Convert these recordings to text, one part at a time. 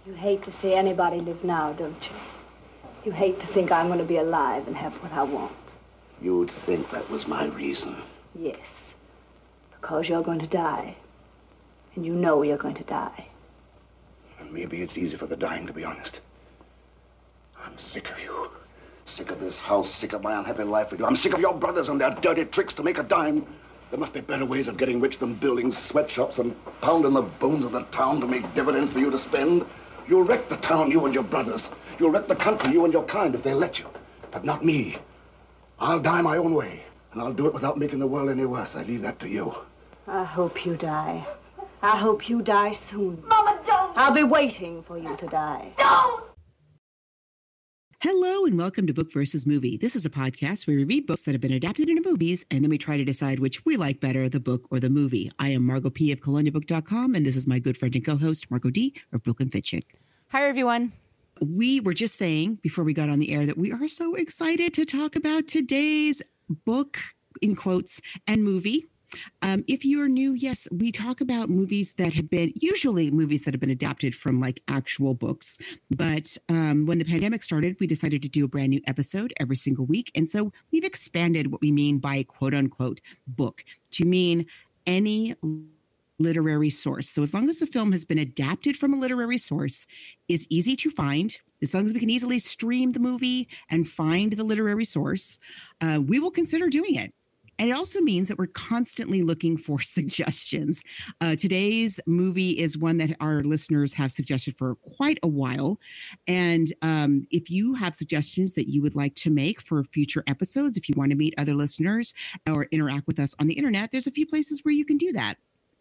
You hate to see anybody live now, don't you? You hate to think I'm going to be alive and have what I want. You'd think that was my reason. Yes, because you're going to die. And you know you're going to die. And maybe it's easy for the dying, to be honest. I'm sick of you. Sick of this house, sick of my unhappy life with you. I'm sick of your brothers and their dirty tricks to make a dime. There must be better ways of getting rich than building sweatshops and pounding the bones of the town to make dividends for you to spend. You'll wreck the town, you and your brothers. You'll wreck the country, you and your kind, if they let you. But not me. I'll die my own way, and I'll do it without making the world any worse. I leave that to you. I hope you die. I hope you die soon. Mama, don't! I'll be waiting for you to die. Don't! Hello and welcome to Book versus Movie. This is a podcast where we read books that have been adapted into movies and then we try to decide which we like better, the book or the movie. I am Margot P. of coloniabook.com and this is my good friend and co-host, Margot D. of Brooklyn Fitchick. Hi, everyone. We were just saying before we got on the air that we are so excited to talk about today's book, in quotes, and movie. If you're new, yes, we talk about movies that have been usually movies that have been adapted from like actual books. But when the pandemic started, we decided to do a brand new episode every single week. And so we've expanded what we mean by quote unquote book to mean any literary source. So as long as the film has been adapted from a literary source, is easy to find. As long as we can easily stream the movie and find the literary source, we will consider doing it. And it also means that we're constantly looking for suggestions. Today's movie is one that our listeners have suggested for quite a while. And if you have suggestions that you would like to make for future episodes, if you want to meet other listeners or interact with us on the internet, there's a few places where you can do that.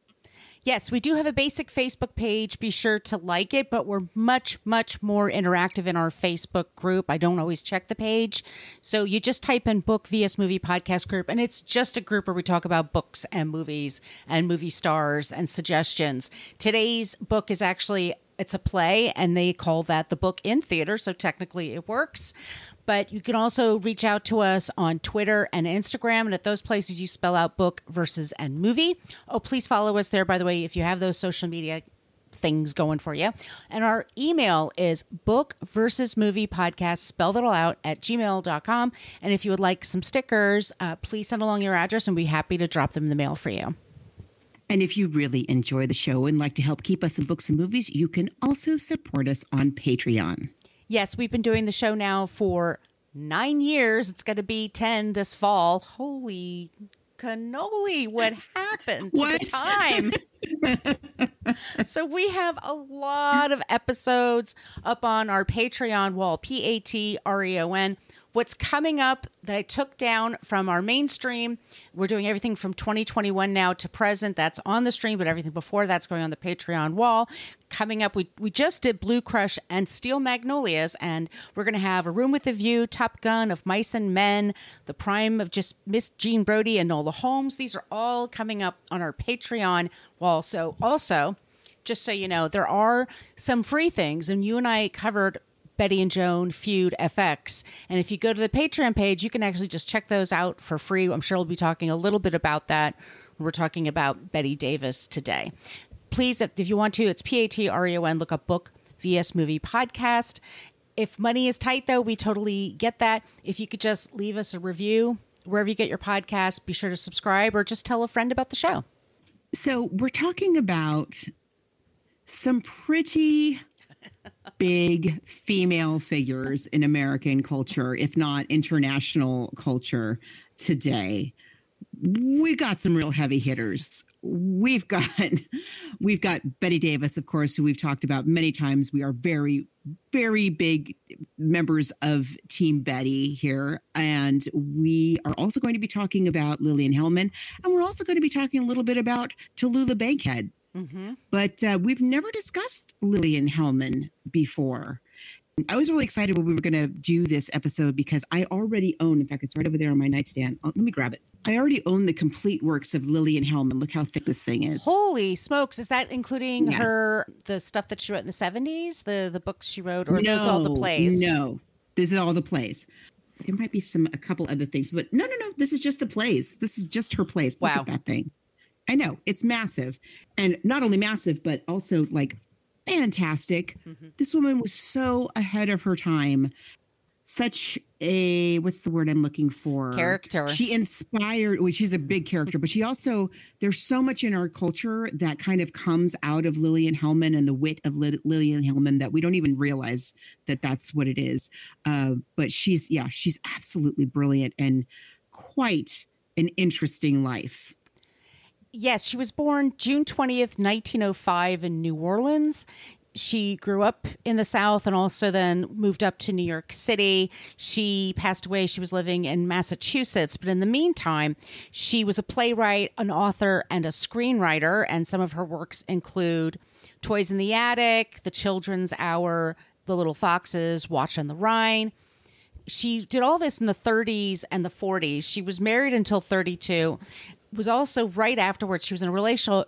Yes, we do have a basic Facebook page. Be sure to like it, but we're much, much more interactive in our Facebook group. I don't always check the page. So you just type in Book vs. Movie Podcast Group, and it's just a group where we talk about books and movies and movie stars and suggestions. Today's book is actually, it's a play, and they call that the book in theater, so technically it works. But you can also reach out to us on Twitter and Instagram. And at those places, you spell out book versus and movie. Oh, please follow us there, by the way, if you have those social media things going for you. And our email is book versus movie podcast, spelled it all out, at gmail.com. And if you would like some stickers, please send along your address and we'll be happy to drop them in the mail for you. And if you really enjoy the show and like to help keep us in books and movies, you can also support us on Patreon. Yes, we've been doing the show now for 9 years. It's going to be 10 this fall. Holy cannoli, what happened to the time? So we have a lot of episodes up on our Patreon wall, Patreon. What's coming up that I took down from our mainstream, we're doing everything from 2021 now to present. That's on the stream, but everything before that's going on the Patreon wall. Coming up, we just did Blue Crush and Steel Magnolias, and we're going to have A Room with a View, Top Gun, Of Mice and Men, The Prime of just Miss Jean Brodie, and Enola Holmes. These are all coming up on our Patreon wall. So also, just so you know, there are some free things, and you and I covered Betty and Joan Feud FX. And if you go to the Patreon page, you can actually just check those out for free. I'm sure we'll be talking a little bit about that. We're talking about Bette Davis today. Please, if you want to, it's Patreon. Look up Book vs. Movie Podcast. If money is tight, though, we totally get that. If you could just leave us a review wherever you get your podcast, be sure to subscribe or just tell a friend about the show. So we're talking about some pretty big female figures in American culture, if not international culture today. We've got some real heavy hitters. We've got Bette Davis, of course, who we've talked about many times. We are very, very big members of Team Bette here. And we are also going to be talking about Lillian Hellman. And we're also going to be talking a little bit about Talulah Bankhead. Mm-hmm. But we've never discussed Lillian Hellman before. I was really excited when we were going to do this episode because I already own, in fact, it's right over there on my nightstand. Let me grab it. I already own the complete works of Lillian Hellman. Look how thick this thing is. Holy smokes. Is that including the stuff that she wrote in the 70s? The books she wrote? Or no, all the plays? No, this is all the plays. There might be a couple other things, but no. This is just the plays. This is just her plays. Look at that thing. I know, it's massive. And not only massive, but also like fantastic. This woman was so ahead of her time. Such a, what's the word I'm looking for? Character. She inspired, well, she's a big character, but she also, there's so much in our culture that kind of comes out of Lillian Hellman and the wit of Lillian Hellman that we don't even realize that that's what it is. But she's absolutely brilliant and quite an interesting life. Yes, she was born June 20th, 1905 in New Orleans. She grew up in the South and also then moved up to New York City. She passed away. She was living in Massachusetts. But in the meantime, she was a playwright, an author, and a screenwriter. And some of her works include Toys in the Attic, The Children's Hour, The Little Foxes, Watch on the Rhine. She did all this in the 30s and the 40s. She was married until 32. Was also right afterwards, she was in a relationship,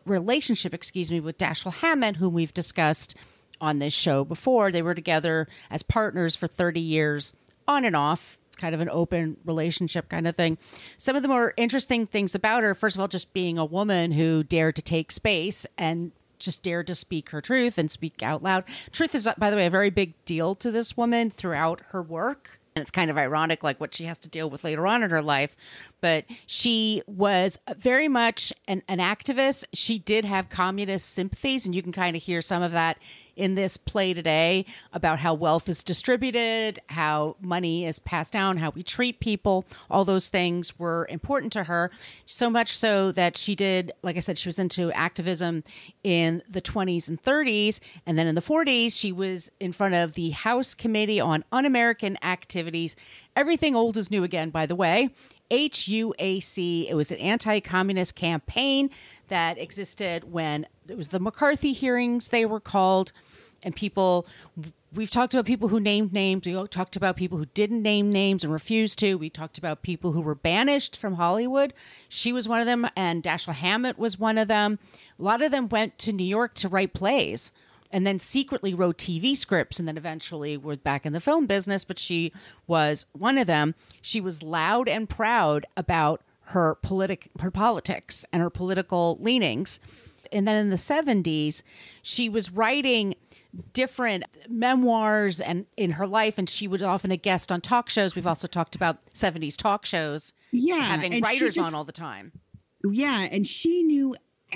with Dashiell Hammett, whom we've discussed on this show before. They were together as partners for 30 years, on and off, kind of an open relationship kind of thing. Some of the more interesting things about her, first of all, just being a woman who dared to take space and just dared to speak her truth and speak out loud. Truth is, by the way, a very big deal to this woman throughout her work. And it's kind of ironic, like what she has to deal with later on in her life. But she was very much an activist. She did have communist sympathies, and you can kind of hear some of that in this play today about how wealth is distributed, how money is passed down, how we treat people. All those things were important to her, so much so that she did, like I said, she was into activism in the 20s and 30s. And then in the 40s, she was in front of the House Committee on Un-American Activities. Everything old is new again, by the way. HUAC. It was an anti-communist campaign that existed when it was the McCarthy hearings, they were called. And we've talked about people who named names. We talked about people who didn't name names and refused to. We talked about people who were banished from Hollywood. She was one of them, and Dashiell Hammett was one of them. A lot of them went to New York to write plays and then secretly wrote TV scripts and then eventually were back in the film business. But she was one of them. She was loud and proud about her politics and her political leanings. And then in the 70s, she was writing different memoirs and in her life, and she was often a guest on talk shows. We've also talked about 70s talk shows, having writers on all the time. Yeah, and she knew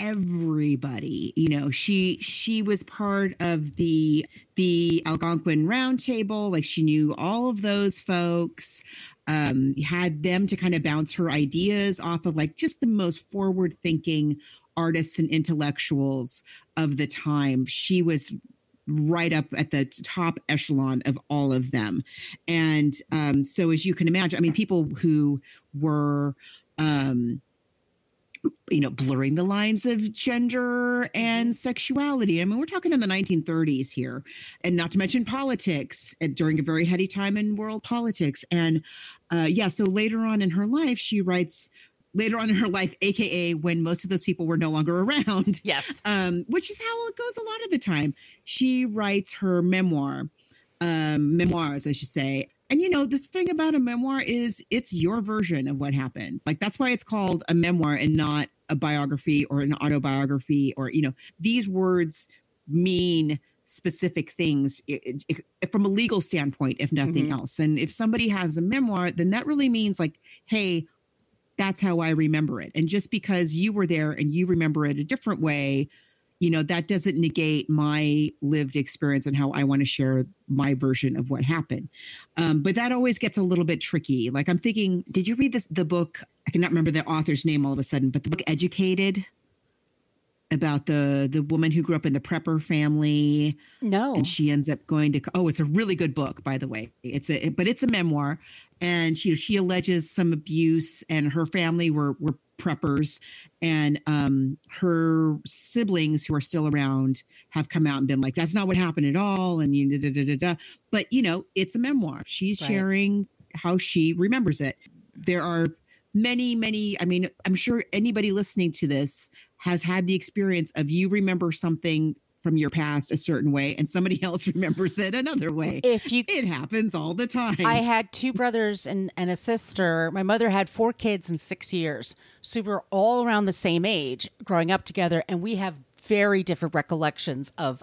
everybody. You know, she was part of the Algonquin Round Table. Like, she knew all of those folks. Had them to kind of bounce her ideas off of, like, just the most forward-thinking artists and intellectuals of the time. She was right up at the top echelon of all of them. And so as you can imagine, I mean, people who were, blurring the lines of gender and sexuality. I mean, we're talking in the 1930s here, and not to mention politics during a very heady time in world politics. And so later on in her life, she writes AKA when most of those people were no longer around. Yes. Which is how it goes a lot of the time. She writes her memoirs, I should say. And, the thing about a memoir is it's your version of what happened. Like, that's why it's called a memoir and not a biography or an autobiography, or, these words mean specific things from a legal standpoint, if nothing else. And if somebody has a memoir, then that really means, like, hey, that's how I remember it. And just because you were there and you remember it a different way, that doesn't negate my lived experience and how I want to share my version of what happened. But that always gets a little bit tricky. Like, I'm thinking, did you read the book? I cannot remember the author's name all of a sudden, but the book Educated, about the woman who grew up in the prepper family. No. And she ends up going to, it's a really good book, by the way. But it's a memoir. And she alleges some abuse, and her family were preppers, and her siblings who are still around have come out and been like, that's not what happened at all. And but it's a memoir. She's sharing how she remembers it. There are many, I mean, I'm sure anybody listening to this has had the experience of you remember something from your past a certain way and somebody else remembers it another way. It happens all the time. I had two brothers and a sister. My mother had 4 kids in 6 years. So we were all around the same age growing up together, and we have very different recollections of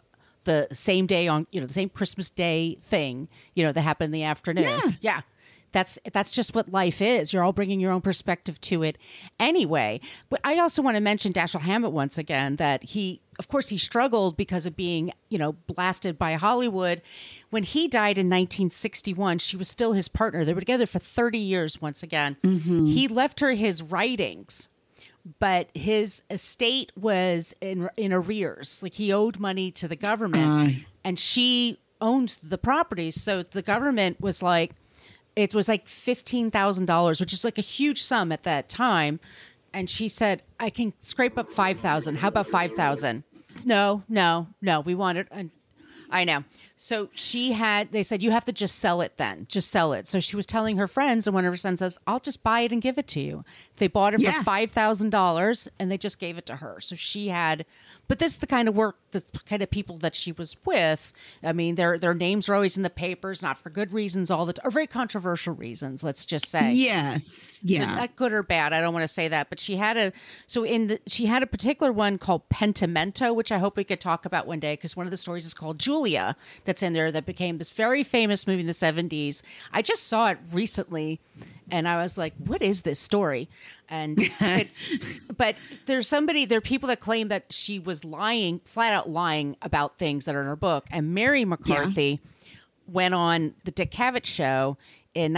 the same day on, the same Christmas Day thing, that happened in the afternoon. Yeah. That's just what life is. You're all bringing your own perspective to it anyway. But I also want to mention Dashiell Hammett once again, that he struggled because of being, blasted by Hollywood. When he died in 1961, she was still his partner. They were together for 30 years once again. Mm-hmm. He left her his writings, but his estate was in arrears. Like, he owed money to the government, and she owned the properties. So the government was like, it was like $15,000, which is like a huge sum at that time. And she said, I can scrape up 5,000. How about 5,000? No, we want it. I know. So they said, you have to just sell it then. Just sell it. So she was telling her friends, and one of her friends says, I'll just buy it and give it to you. They bought it for $5,000 and they just gave it to her. So she had, but this is the kind of work, the kind of people that she was with. I mean, their names are always in the papers, not for good reasons or very controversial reasons, let's just say. Yes. Yeah. Not good or bad. I don't want to say that, but she had a particular one called Pentimento, which I hope we could talk about one day, because one of the stories is called Julia, that's in there, that became this very famous movie in the 70s. I just saw it recently and I was like, what is this story? And but there are people that claim that she was lying, flat out lying about things that are in her book. And Mary McCarthy went on the Dick Cavett show in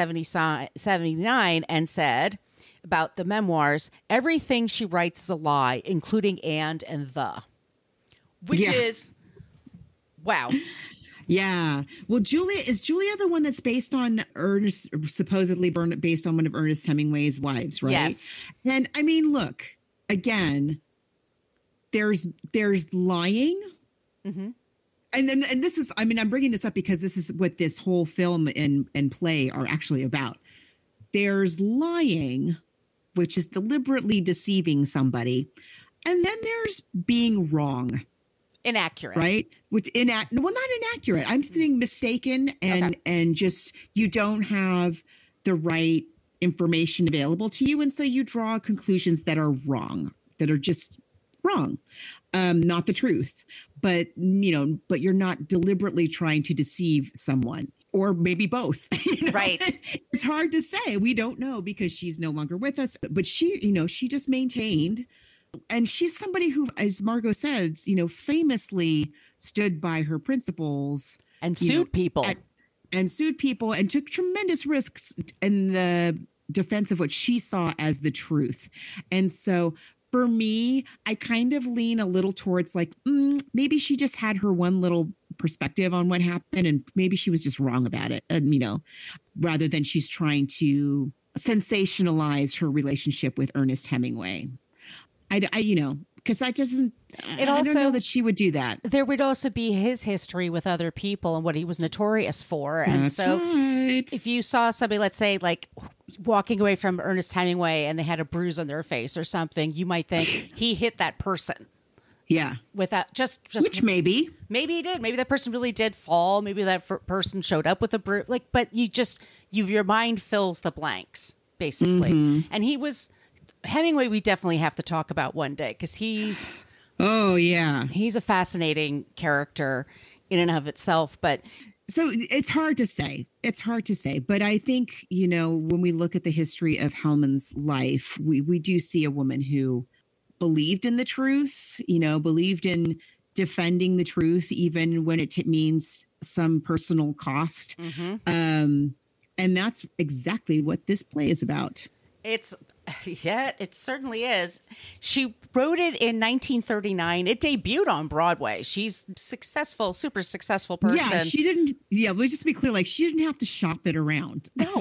1979 and said about the memoirs, everything she writes is a lie, including and the, which is, wow. Yeah. Well, is Julia the one that's based on supposedly based on one of Ernest Hemingway's wives, right? Yes. And I mean, look, again, there's lying. Mm-hmm. And this is, I mean, I'm bringing this up because this is what this whole film and play are actually about. There's lying, which is deliberately deceiving somebody. And then there's being wrong. Inaccurate. Right? Which not inaccurate. I'm saying mistaken and just you don't have the right information available to you. And so you draw conclusions that are wrong, that are just wrong. Not the truth. But you're not deliberately trying to deceive someone. Or maybe both. Right. It's hard to say. We don't know because she's no longer with us. But she just maintained. And she's somebody who, as Margot says, famously stood by her principles. And sued people. And took tremendous risks in the defense of what she saw as the truth. And so for me, I kind of lean a little towards like, maybe she just had her one little perspective on what happened. And maybe she was just wrong about it. And, rather than she's trying to sensationalize her relationship with Ernest Hemingway. Because I don't know that she would do that. There would also be his history with other people and what he was notorious for. And That's right. If you saw somebody, let's say, like walking away from Ernest Hemingway and they had a bruise on their face or something, you might think he hit that person. Yeah. Without just which maybe he did. Maybe that person really did fall. Maybe that person showed up with a bruise. But your mind fills the blanks, basically. Mm-hmm. And Hemingway, we definitely have to talk about one day because he's a fascinating character in and of itself. But so it's hard to say. But I think, when we look at the history of Hellman's life, we do see a woman who believed in the truth, believed in defending the truth, even when it means some personal cost. Mm-hmm. And that's exactly what this play is about. It certainly is. She wrote it in 1939. It debuted on Broadway. She's successful, super successful person. Yeah, she didn't. Yeah, let's just be clear. Like, she didn't have to shop it around. No,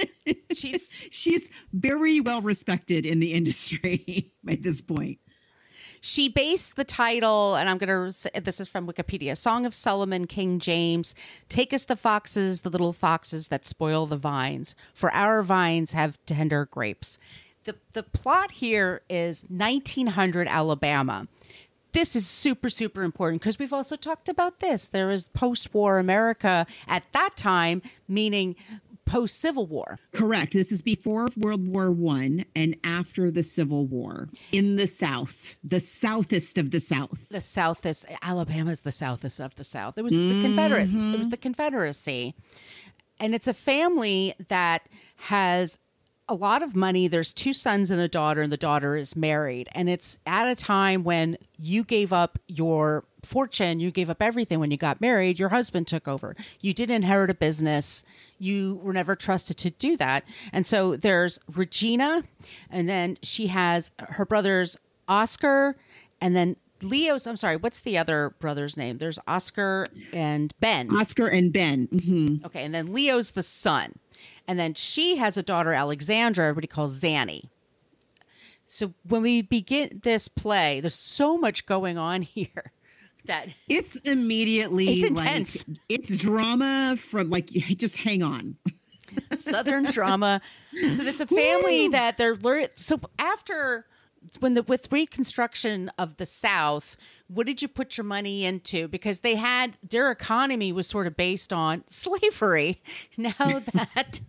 she's very well respected in the industry at this point. She based the title, and this is from Wikipedia, Song of Solomon, King James, take us the little foxes that spoil the vines, for our vines have tender grapes. The plot here is 1900 Alabama. This is super, super important because we've also talked about this. There is post-war America at that time, meaning post-Civil War. Correct. This is before World War I and after the Civil War in the South, the southest of the South. The southest. Alabama's the southest of the South. It was the Confederate. It was the Confederacy. And it's a family that has a lot of money. There's 2 sons and a daughter, and the daughter is married. And it's at a time when you gave up your fortune, you gave up everything when you got married. Your husband took over. You didn't inherit a business. You were never trusted to do that. And so there's Regina, and then she has her brothers Oscar, and then Leo's, I'm sorry, what's the other brother's name? There's Oscar and Ben. Oscar and Ben. Mm-hmm. Okay, and then Leo's the son. And then she has a daughter, Alexandra, everybody calls Zanny. So when we begin this play, there's so much going on here that it's immediately it's intense. Like, it's drama from like, just hang on. Southern drama. So it's a family that they're so after with Reconstruction of the South, what did you put your money into? Because they had their economy was sort of based on slavery. Now that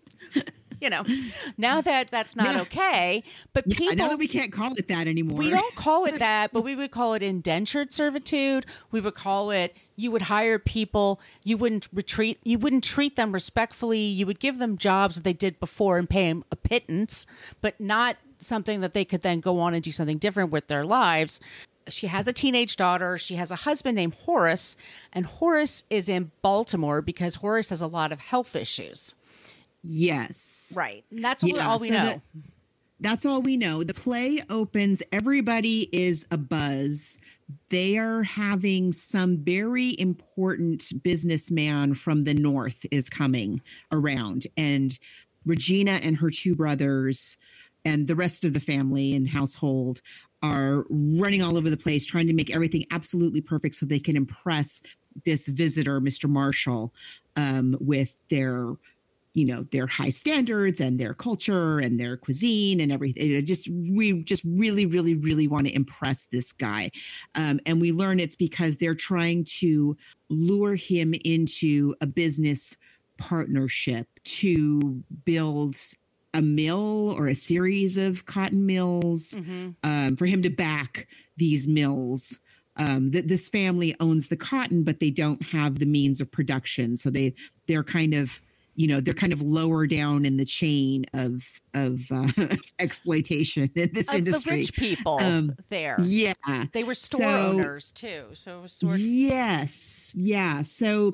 now that that's not okay, but people now that we can't call it that anymore. We don't call it that, but we would call it indentured servitude. We would call it, you would hire people, you wouldn't treat them respectfully. You would give them jobs that they did before and pay them a pittance, but not something that they could then go on and do something different with their lives. She has a teenage daughter. She has a husband named Horace, and Horace is in Baltimore because Horace has a lot of health issues. Yes. Right. And that's all we know. That's all we know. The play opens. Everybody is abuzz. They are having some very important businessman from the North is coming around, and Regina and her 2 brothers and the rest of the family and household are running all over the place, trying to make everything absolutely perfect so they can impress this visitor, Mr. Marshall, with their high standards and their culture and their cuisine and everything. We just really, really, really want to impress this guy. And we learn it's because they're trying to lure him into a business partnership to build a mill or a series of cotton mills, for him to back these mills. This family owns the cotton, but they don't have the means of production. So they're kind of lower down in the chain of exploitation in this industry. The rich people there. Yeah. They were store owners too. So it was sort of... Yes. Yeah. So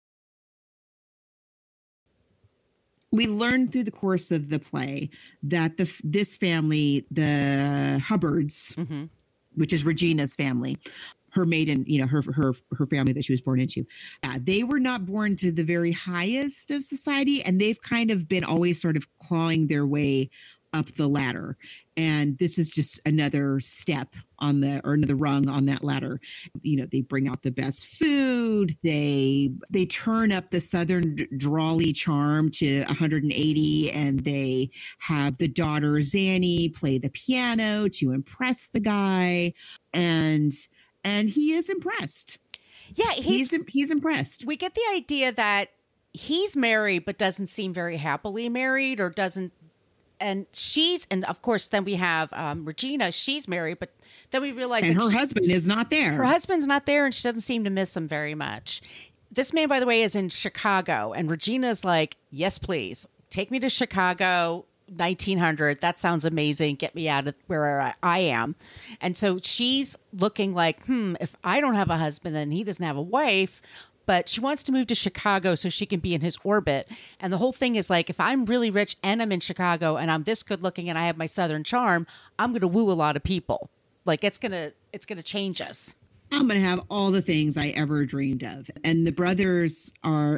we learned through the course of the play that this family, the Hubbards, which is Regina's family, her maiden, her family that she was born into, they were not born to the very highest of society, and they've kind of been always sort of clawing their way up the ladder. And this is just another step another rung on that ladder. They bring out the best food. They turn up the Southern drawly charm to 180, and they have the daughter Zanny play the piano to impress the guy. And he is impressed. Yeah, he's impressed. We get the idea that he's married, but doesn't seem very happily married, or doesn't. And of course, then we have Regina. She's married, but then we realize and her husband is not there. Her husband's not there, and she doesn't seem to miss him very much. This man, by the way, is in Chicago, and Regina's like, "Yes, please, take me to Chicago, 1900. That sounds amazing. Get me out of where I am." And so she's looking like, if I don't have a husband, then he doesn't have a wife. But she wants to move to Chicago so she can be in his orbit. And the whole thing is like, if I'm really rich and I'm in Chicago and I'm this good looking and I have my Southern charm, I'm going to woo a lot of people. Like it's going to change us. I'm going to have all the things I ever dreamed of. And the brothers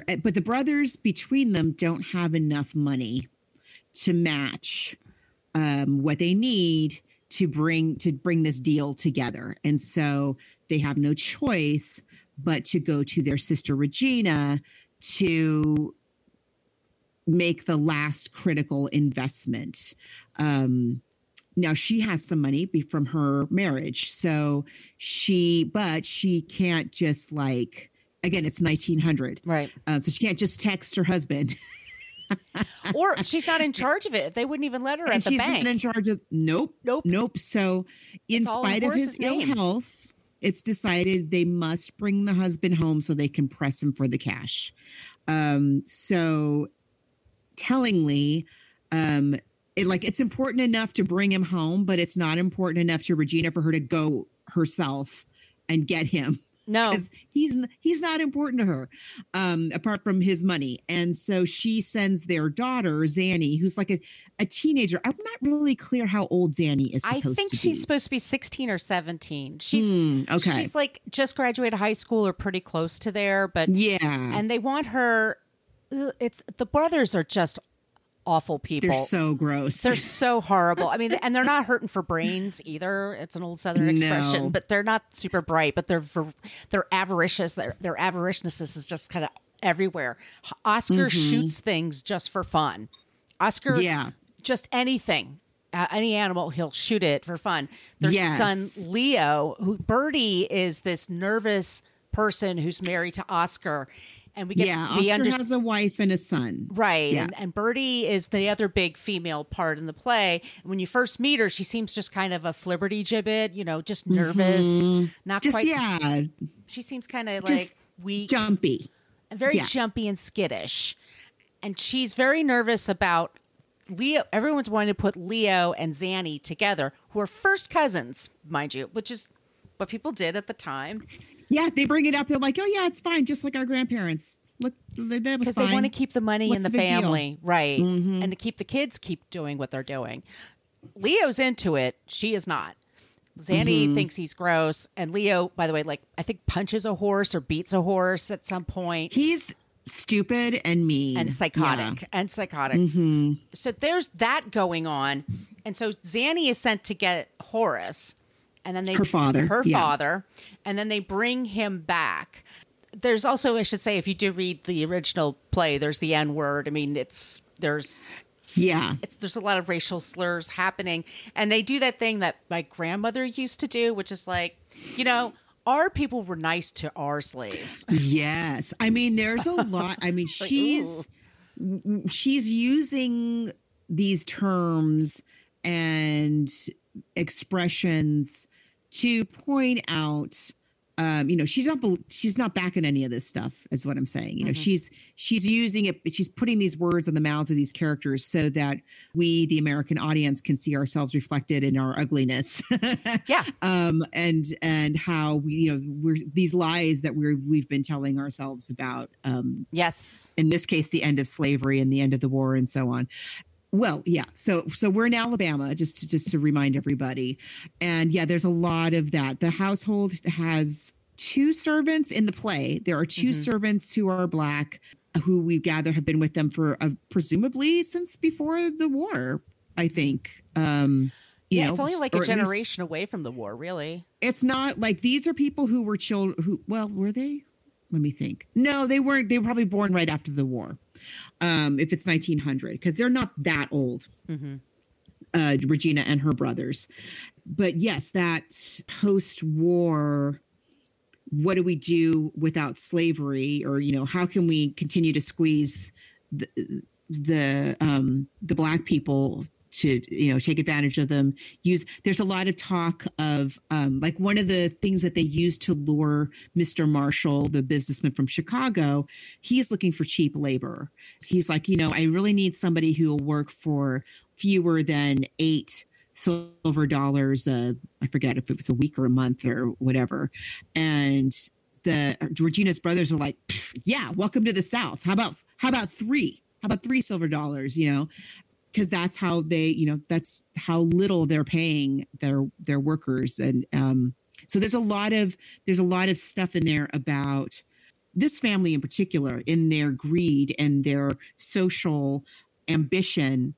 between them don't have enough money to match what they need to bring this deal together. And so they have no choice but to go to their sister Regina to make the last critical investment. Now she has some money from her marriage, but she can't just again, it's 1900, right? So she can't just text her husband Or she's not in charge of it. They wouldn't even let her at the bank. And she's not in charge of, nope. So in spite of his ill health, it's decided they must bring the husband home so they can press him for the cash. So tellingly, it's important enough to bring him home, but it's not important enough to Regina for her to go herself and get him. No, because he's not important to her, apart from his money. And so she sends their daughter, Zanny, who's like a teenager. I'm not really clear how old Zanny is supposed to be. I think she's supposed to be 16 or 17. She's okay. She's like just graduated high school or pretty close to there. But yeah. And they want her. The brothers are just awful people. They're so gross. They're so horrible. I mean, and they're not hurting for brains either. It's an old Southern expression, but they're not super bright, but they're avaricious. Their avariciousness is just kind of everywhere. Oscar shoots things just for fun. Oscar, just anything, any animal, he'll shoot it for fun. Their son, Leo, Bertie is this nervous person who's married to Oscar. And we get Oscar has a wife and a son. Right. Yeah. And Bertie is the other big female part in the play. And when you first meet her, she seems just kind of a flibberty-gibbet, just nervous. Not just, quite. Yeah. She seems kind of like weak. Jumpy. Very jumpy and skittish. And she's very nervous about Leo. Everyone's wanting to put Leo and Zanny together, who are first cousins, mind you, which is what people did at the time. Yeah, they bring it up. They're like, oh, yeah, it's fine. Just like our grandparents. Look, that was fine. Because they want to keep the money in the family. Deal? Right. And to keep the kids keep doing what they're doing. Leo's into it. She is not. Zanny thinks he's gross. And Leo, by the way, I think punches a horse or beats a horse at some point. He's stupid and mean. And psychotic. So there's that going on. And so Zanny is sent to get Horace. And then her father, and then they bring him back. There's also, I should say, if you do read the original play, there's the N word. I mean, there's a lot of racial slurs happening, and they do that thing that my grandmother used to do, which is like, our people were nice to our slaves. Yes, I mean, there's a lot. I mean, she's using these terms and expressions to point out, she's not backing any of this stuff, is what I'm saying. She's using it, she's putting these words in the mouths of these characters so that we, the American audience, can see ourselves reflected in our ugliness. Yeah. And how we're these lies that we've been telling ourselves about. Yes. In this case, the end of slavery and the end of the war and so on. Well, yeah. So we're in Alabama, just to remind everybody. And there's a lot of that. The household has 2 servants in the play. There are 2 servants who are Black, who we gather have been with them for presumably since before the war, I think. It's only like a generation away from the war, really. It's not like these are people who were children were they? Let me think. No, they weren't. They were probably born right after the war. If it's 1900, because they're not that old, Regina and her brothers. But yes, that post-war, what do we do without slavery? Or, how can we continue to squeeze the Black people to, take advantage of them? There's a lot of talk of like one of the things that they use to lure Mr. Marshall, the businessman from Chicago, he's looking for cheap labor. He's like, I really need somebody who will work for fewer than $8 silver dollars. I forget if it was a week or a month or whatever. And Regina's brothers are like, yeah, welcome to the South. How about 3? How about 3 silver dollars, because that's how that's how little they're paying their workers. And so there's a lot of stuff in there about this family in particular, in their greed and their social ambition,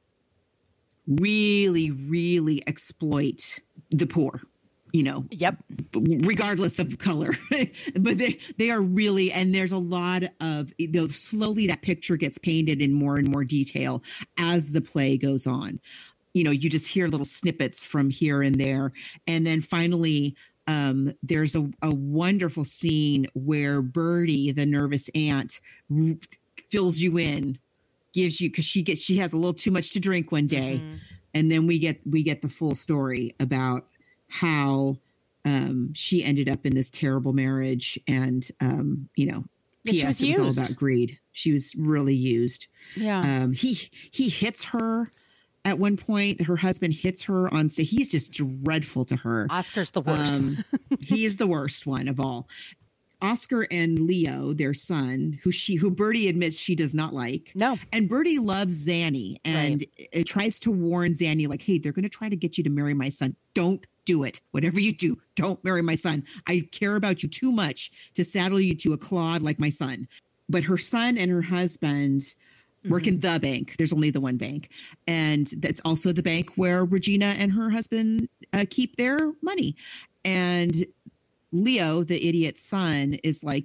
really, really exploit the poor. Yep. Regardless of color, but they are really, and there's a lot of, slowly that picture gets painted in more and more detail as the play goes on. You just hear little snippets from here and there. And then finally, there's a wonderful scene where Bertie, the nervous aunt, fills you in gives you, because she has a little too much to drink one day, and then we get the full story about how she ended up in this terrible marriage, and P.S. It was all about greed. She was really used. Yeah. He hits her at one point. Her husband hits her on stage. He's just dreadful to her. Oscar's the worst. He is the worst one of all. Oscar and Leo, their son, who Bertie admits she does not like. No. And Bertie loves Zanny, and it tries to warn Zanny, like, hey, they're going to try to get you to marry my son. Don't do it. Whatever you do, don't marry my son. I care about you too much to saddle you to a clod like my son. But her son and her husband work in the bank. There's only the one bank. And that's also the bank where Regina and her husband keep their money. And Leo, the idiot son, is like,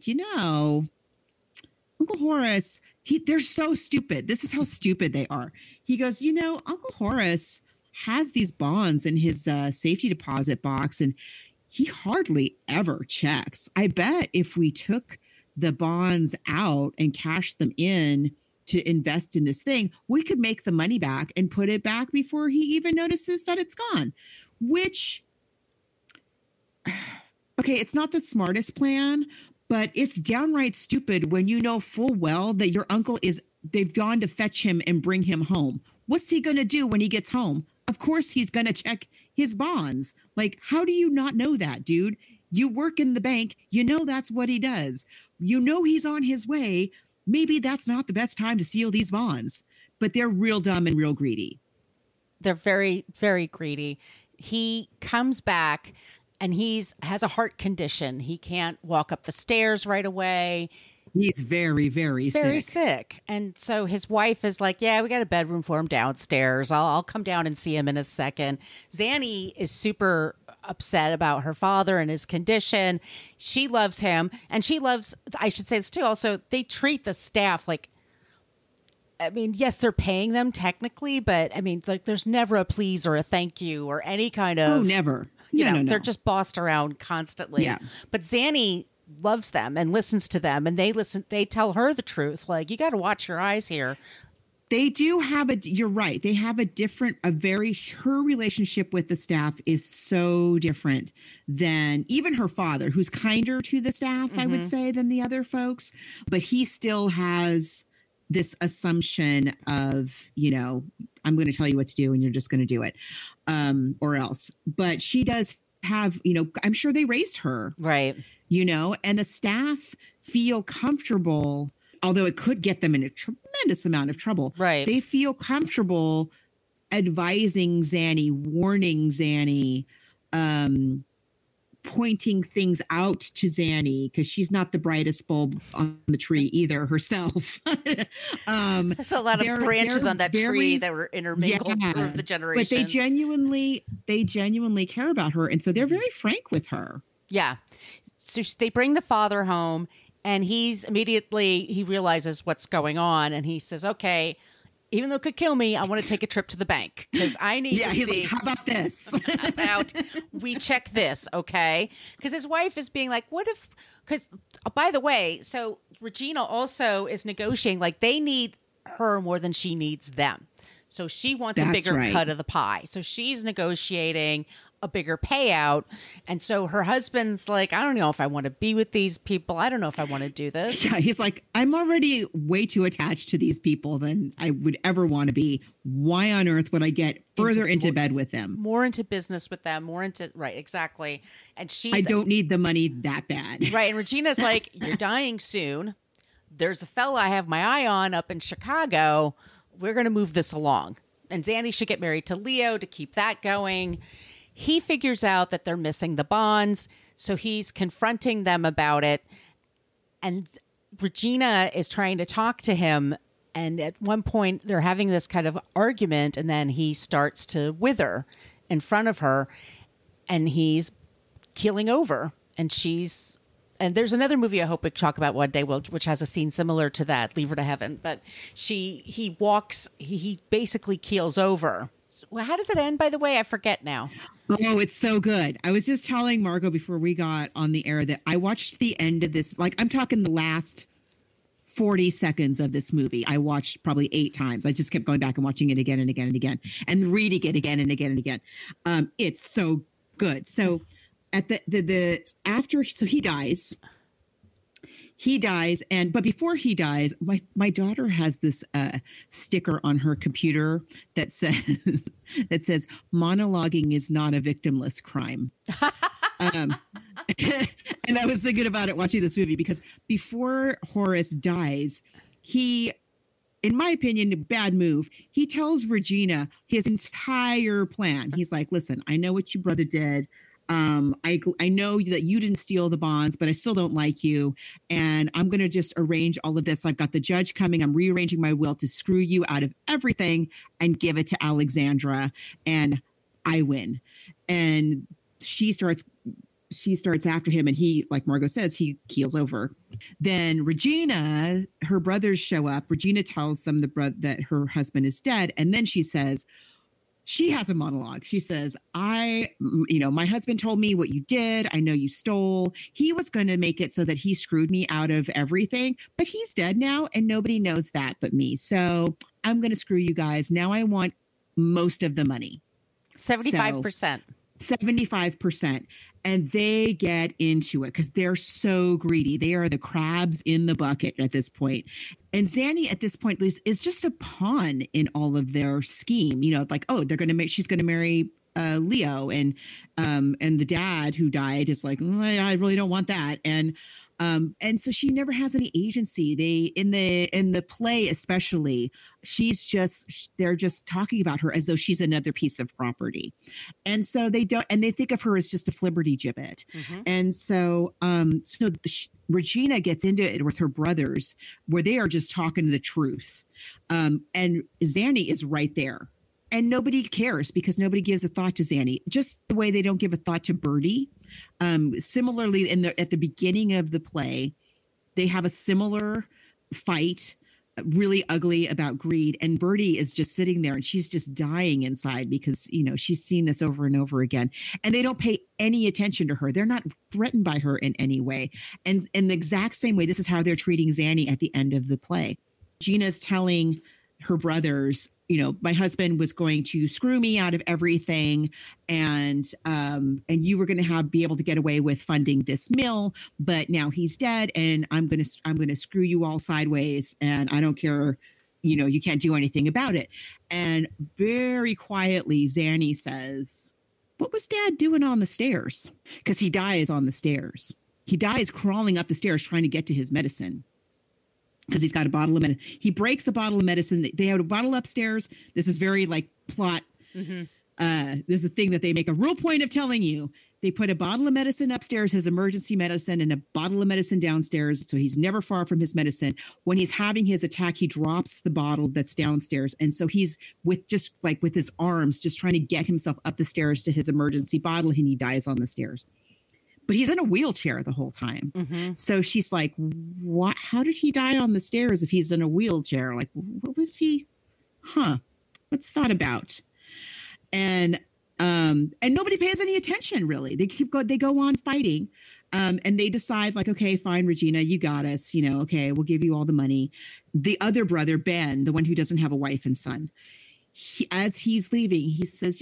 Uncle Horace, they're so stupid. This is how stupid they are. He goes, Uncle Horace has these bonds in his safety deposit box, and he hardly ever checks. I bet if we took the bonds out and cashed them in to invest in this thing, we could make the money back and put it back before he even notices that it's gone. Which, okay, it's not the smartest plan, but it's downright stupid when you know full well that your uncle they've gone to fetch him and bring him home. What's he going to do when he gets home? Of course, he's going to check his bonds. Like, how do you not know that, dude? You work in the bank. That's what he does. He's on his way. Maybe that's not the best time to seal these bonds. But they're real dumb and real greedy. They're very, very greedy. He comes back and has a heart condition. He can't walk up the stairs right away. He's very, very sick. Very sick. And so his wife is like, yeah, we got a bedroom for him downstairs. I'll come down and see him in a second. Zanny is super upset about her father and his condition. She loves him. And I should say this too, also, they treat the staff like, yes, they're paying them technically, but there's never a please or a thank you or any kind of... Oh, never. No. They're just bossed around constantly. Yeah. But Zanny loves them and listens to them, and they tell her the truth. Like, you got to watch your eyes here. They do have you're right. They have her relationship with the staff is so different than even her father, who's kinder to the staff, I would say, than the other folks. But he still has this assumption of, I'm going to tell you what to do and you're just going to do it, or else. But she does have, I'm sure they raised her. Right. And the staff feel comfortable, although it could get them in a tremendous amount of trouble. Right. They feel comfortable advising Zanny, warning Zanny, pointing things out to Zanny, because she's not the brightest bulb on the tree either herself. That's a lot of branches on that tree that were intermingled through the generations. But they genuinely care about her. And so they're very frank with her. Yeah. So they bring the father home, and he realizes what's going on, and he says, okay, even though it could kill me, I want to take a trip to the bank because I need to see. He's like, how about this? We check this, okay? Because his wife is being like, what if, because by the way, so Regina also is negotiating, like they need her more than she needs them. So she wants a bigger cut of the pie. So she's negotiating a bigger payout. And so her husband's like, I don't know if I want to be with these people. I don't know if I want to do this. Yeah, he's like, I'm already way too attached to these people than I would ever want to be. Why on earth would I get further into bed with them? More into business with them, right, exactly. And I don't need the money that bad. Right. And Regina's like, you're dying soon. There's a fella I have my eye on up in Chicago. We're going to move this along. And Zanny should get married to Leo to keep that going. He figures out that they're missing the bonds, so he's confronting them about it. And Regina is trying to talk to him, and at one point they're having this kind of argument, and then he starts to wither in front of her, and he's keeling over. And there's another movie I hope we talk about one day, which has a scene similar to that, Leave Her to Heaven. But he basically keels over. Well, how does it end, by the way? I forget now. Oh, it's so good. I was just telling Margot before we got on the air that I watched the end of this. Like, I'm talking the last 40 seconds of this movie I watched probably 8 times. I just kept going back and watching it again and again and again and reading it again and again and again. It's so good. So at after he dies. But before he dies, my daughter has this sticker on her computer that says monologuing is not a victimless crime. And I was thinking about it watching this movie because before Horace dies, he, in my opinion, a bad move. He tells Regina his entire plan. He's like, listen, I know what your brother did. I know that you didn't steal the bonds, but I still don't like you. And I'm going to just arrange all of this. I've got the judge coming. I'm rearranging my will to screw you out of everything and give it to Alexandra. And I win. And she starts after him, and he, like Margot says, he keels over. Then Regina, her brothers show up. Regina tells them that her husband is dead. And then she has a monologue. She says, my husband told me what you did. I know you stole. He was going to make it so that he screwed me out of everything, but he's dead now and nobody knows that but me. So I'm going to screw you guys. Now I want most of the money. 75%. 75%. And they get into it because they're so greedy. They are the crabs in the bucket at this point. And Zanny at this point is just a pawn in all of their scheme. Like, oh, she's going to marry Leo, and the dad who died is like, I really don't want that. And so she never has any agency. They in the play, especially, they're just talking about her as though she's another piece of property. And so they think of her as just a flibbertigibbet. Mm-hmm. And so, Regina gets into it with her brothers where they are just talking the truth. And Zanny is right there. And nobody cares because nobody gives a thought to Zanny, just the way they don't give a thought to Bertie. Similarly, at the beginning of the play, they have a similar fight, really ugly, about greed. And Bertie is just sitting there and she's just dying inside because, she's seen this over and over again. And they don't pay any attention to her. They're not threatened by her in any way. And in the exact same way, this is how they're treating Zanny at the end of the play. Gina's telling her brothers, my husband was going to screw me out of everything, and you were going to be able to get away with funding this mill, but now he's dead, and I'm going to screw you all sideways, and I don't care, you can't do anything about it. And very quietly, Zanny says, "What was Dad doing on the stairs?" Because he dies on the stairs. He dies crawling up the stairs trying to get to his medicine. Because he's got a bottle of medicine. He breaks a bottle of medicine. They have a bottle upstairs. This is very plot. Mm-hmm. This is a thing that they make a real point of telling you. They put a bottle of medicine upstairs, his emergency medicine, and a bottle of medicine downstairs. So he's never far from his medicine. When he's having his attack, he drops the bottle that's downstairs. And so he's with his arms, just trying to get himself up the stairs to his emergency bottle, and he dies on the stairs. But he's in a wheelchair the whole time. Mm-hmm. So she's like, what? How did he die on the stairs if he's in a wheelchair? Like, what was he? What's that about? And nobody pays any attention, really. They go on fighting. And they decide, okay, fine, Regina, you got us. Okay, we'll give you all the money. The other brother, Ben, the one who doesn't have a wife and son, as he's leaving, he says,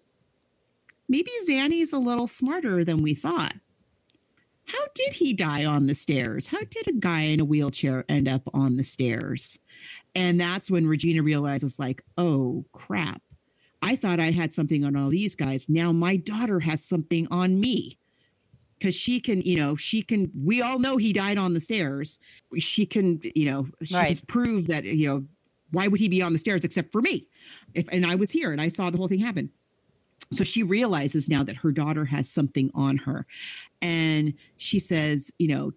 maybe Zanny's a little smarter than we thought. How did he die on the stairs? How did a guy in a wheelchair end up on the stairs? And that's when Regina realizes, oh, crap. I thought I had something on all these guys. Now my daughter has something on me. Because she can, we all know he died on the stairs. She can, right. Prove that, why would he be on the stairs except for me? And I was here and I saw the whole thing happen. So she realizes now that her daughter has something on her. And she says,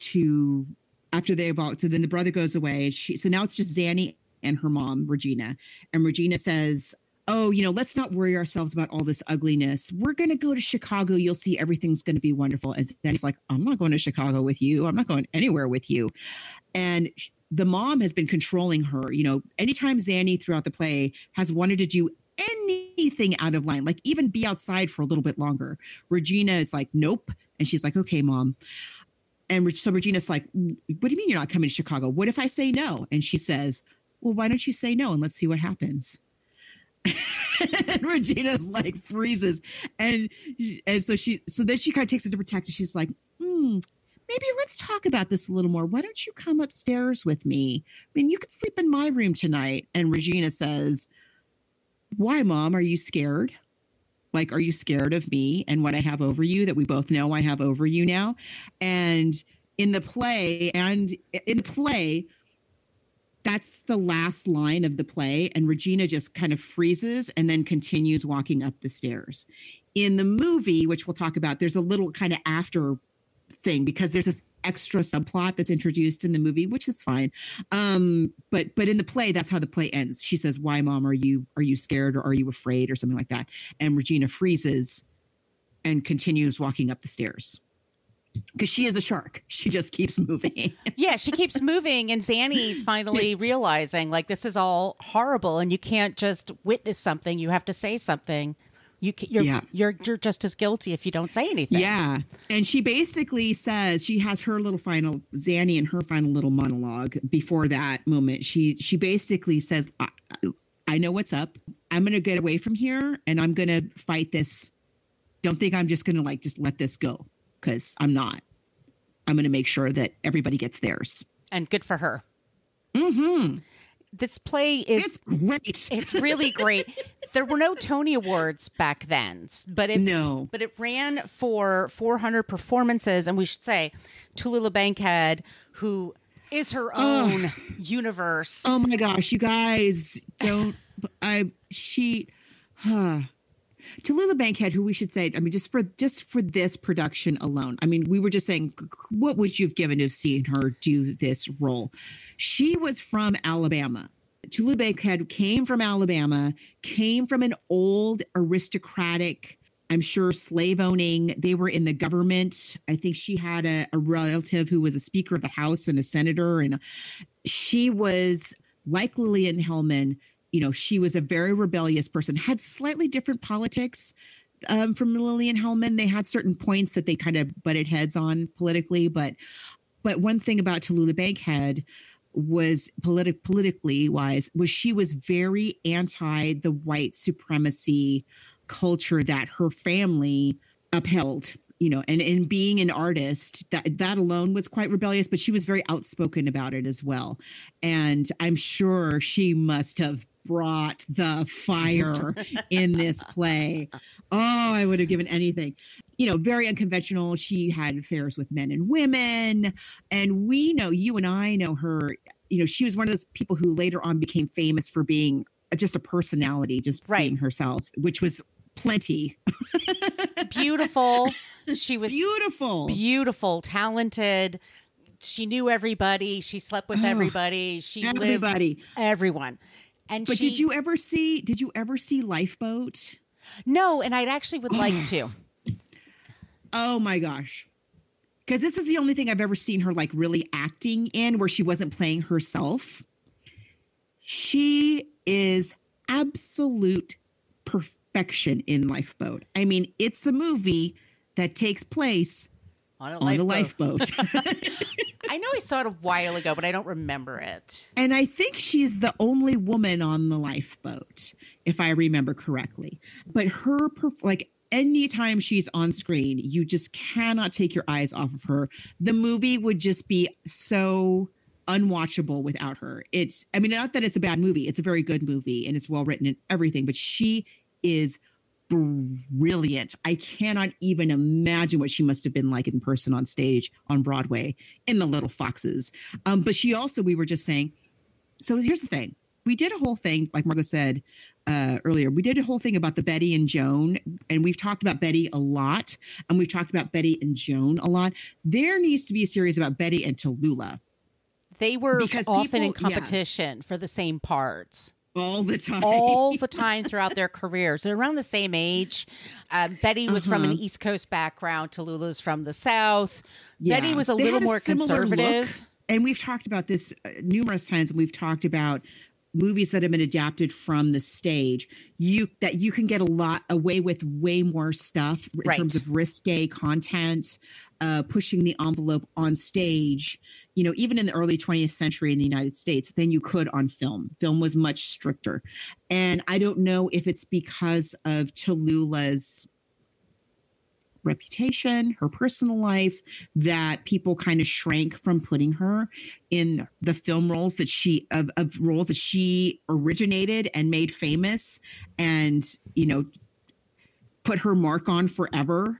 after so then the brother goes away. So now it's just Zanny and her mom, Regina. And Regina says, oh, let's not worry ourselves about all this ugliness. We're going to go to Chicago. You'll see everything's going to be wonderful. And Zanny's like, I'm not going to Chicago with you. I'm not going anywhere with you. And the mom has been controlling her. Anytime Zanny throughout the play has wanted to do anything out of line, even be outside for a little bit longer, Regina is like, nope. And she's like, okay, Mom. And so Regina's like, what do you mean you're not coming to Chicago? What if I say no? And she says, well, why don't you say no and let's see what happens? And Regina's like freezes. And so then she kind of takes a different tack. She's like, maybe let's talk about this a little more. Why don't you come upstairs with me? I mean, you could sleep in my room tonight. And Regina says, why, Mom? Are you scared? Like, are you scared of me and what I have over you that we both know I have over you now? And in the play, that's the last line of the play. And Regina just kind of freezes and then continues walking up the stairs. In the movie, which we'll talk about, there's a little kind of after thing because there's this extra subplot that's introduced in the movie, which is fine. But in the play, that's how the play ends. She says, why, Mom, are you scared or are you afraid or something like that? And Regina freezes and continues walking up the stairs. Because she is a shark. She just keeps moving. Yeah, she keeps moving. And Zanny's finally realizing, like, this is all horrible and you can't just witness something. You have to say something. You're just as guilty if you don't say anything. Yeah. And she basically says, she has her little final, Zanny and her final little monologue before that moment. She basically says, I know what's up. I'm going to get away from here and I'm going to fight this. Don't think I'm just going to just let this go. Because I'm not. I'm going to make sure that everybody gets theirs. And good for her. Mm-hmm. This play is... It's great. It's really great. There were no Tony Awards back then. But it ran for 400 performances. And we should say, Talulah Bankhead, who is her own universe. Oh my gosh, you guys don't... Talulah Bankhead, who we should say, I mean, just for this production alone, I mean, we were just saying, what would you have given to have seen her do this role? She was from Alabama. Talulah Bankhead came from Alabama, came from an old aristocratic, I'm sure, slave owning. They were in the government. I think she had a relative who was a Speaker of the House and a senator. And she was, like Lillian Hellman, she was a very rebellious person, had slightly different politics from Lillian Hellman. They had certain points that they kind of butted heads on politically. But one thing about Talulah Bankhead was politically wise was she was very anti the white supremacy culture that her family upheld. And being an artist, that alone was quite rebellious, but she was very outspoken about it as well. And I'm sure she must have brought the fire in this play. Oh, I would have given anything. Very unconventional. She had affairs with men and women. And we know, you and I know her, she was one of those people who later on became famous for being just a personality, just being herself, which was plenty. Beautiful. She was beautiful, talented. She knew everybody. She slept with everybody. She lived everyone. But did you ever see Lifeboat? No, and I actually would like to. Oh my gosh. Because this is the only thing I've ever seen her really acting in where she wasn't playing herself. She is absolute perfection in Lifeboat. I mean, it's a movie that takes place on a lifeboat. I know I saw it a while ago, but I don't remember it. And I think she's the only woman on the lifeboat, if I remember correctly. But her, anytime she's on screen, you just cannot take your eyes off of her. The movie would just be so unwatchable without her. Not that it's a bad movie. It's a very good movie and it's well written and everything, but she is brilliant. I cannot even imagine what she must have been like in person on stage on Broadway in The Little Foxes. But she also, we were just saying, so here's the thing. We did a whole thing, like Margot said earlier, we did a whole thing about the Bette and Joan, and we've talked about Bette a lot, and we've talked about Bette and Joan a lot. There needs to be a series about Bette and Tallulah. They were often in competition for the same parts. All the time. All the time throughout their careers. They're around the same age. Bette was from an East Coast background. Tallulah's from the South. Yeah. Bette was a little more conservative. Look. And we've talked about this numerous times. We've talked about movies that have been adapted from the stage, you can get a lot away with way more stuff in terms of risque content, pushing the envelope on stage, even in the early 20th century in the United States, than you could on film. Film was much stricter. And I don't know if it's because of Tallulah's reputation, her personal life, that people kind of shrank from putting her in the film roles that roles that she originated and made famous and, put her mark on forever.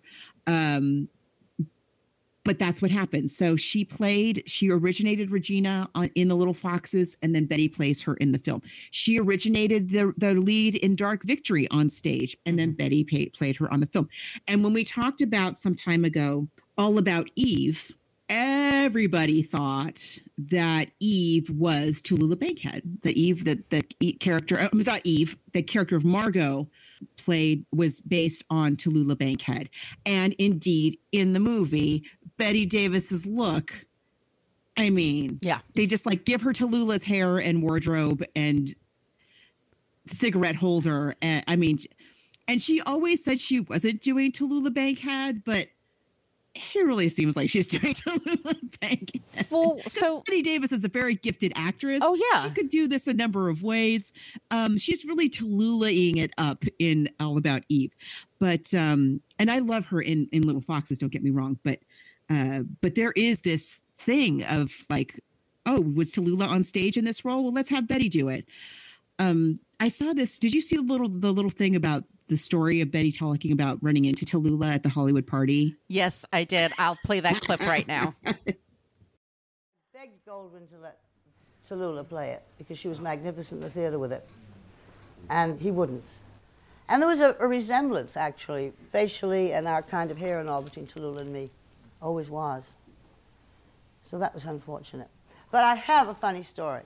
But that's what happened. So she originated Regina in The Little Foxes, and then Bette plays her in the film. She originated the lead in Dark Victory on stage, and then Bette played her on the film. And when we talked about some time ago all about Eve, everybody thought that Eve was Talulah Bankhead. The character of Margot was based on Talulah Bankhead. And indeed, in the movie, Bette Davis's look, they just give her Tallulah's hair and wardrobe and cigarette holder. And she always said she wasn't doing Talulah Bankhead, but she really seems like she's doing Talulah Bankhead. Well, so Bette Davis is a very gifted actress. Oh yeah, she could do this a number of ways. She's really Talulah-ing it up in All About Eve, but and I love her in Little Foxes. Don't get me wrong, but there is this thing of was Talulah on stage in this role? Well, let's have Bette do it. I saw this. Did you see the little thing about the story of Bette talking about running into Talulah at the Hollywood party? Yes, I did. I'll play that clip right now. Begged Goldwyn to let Talulah play it because she was magnificent in the theater with it. And he wouldn't. And there was a resemblance, actually, facially and our kind of hair and all between Talulah and me. Always was. So that was unfortunate. But I have a funny story.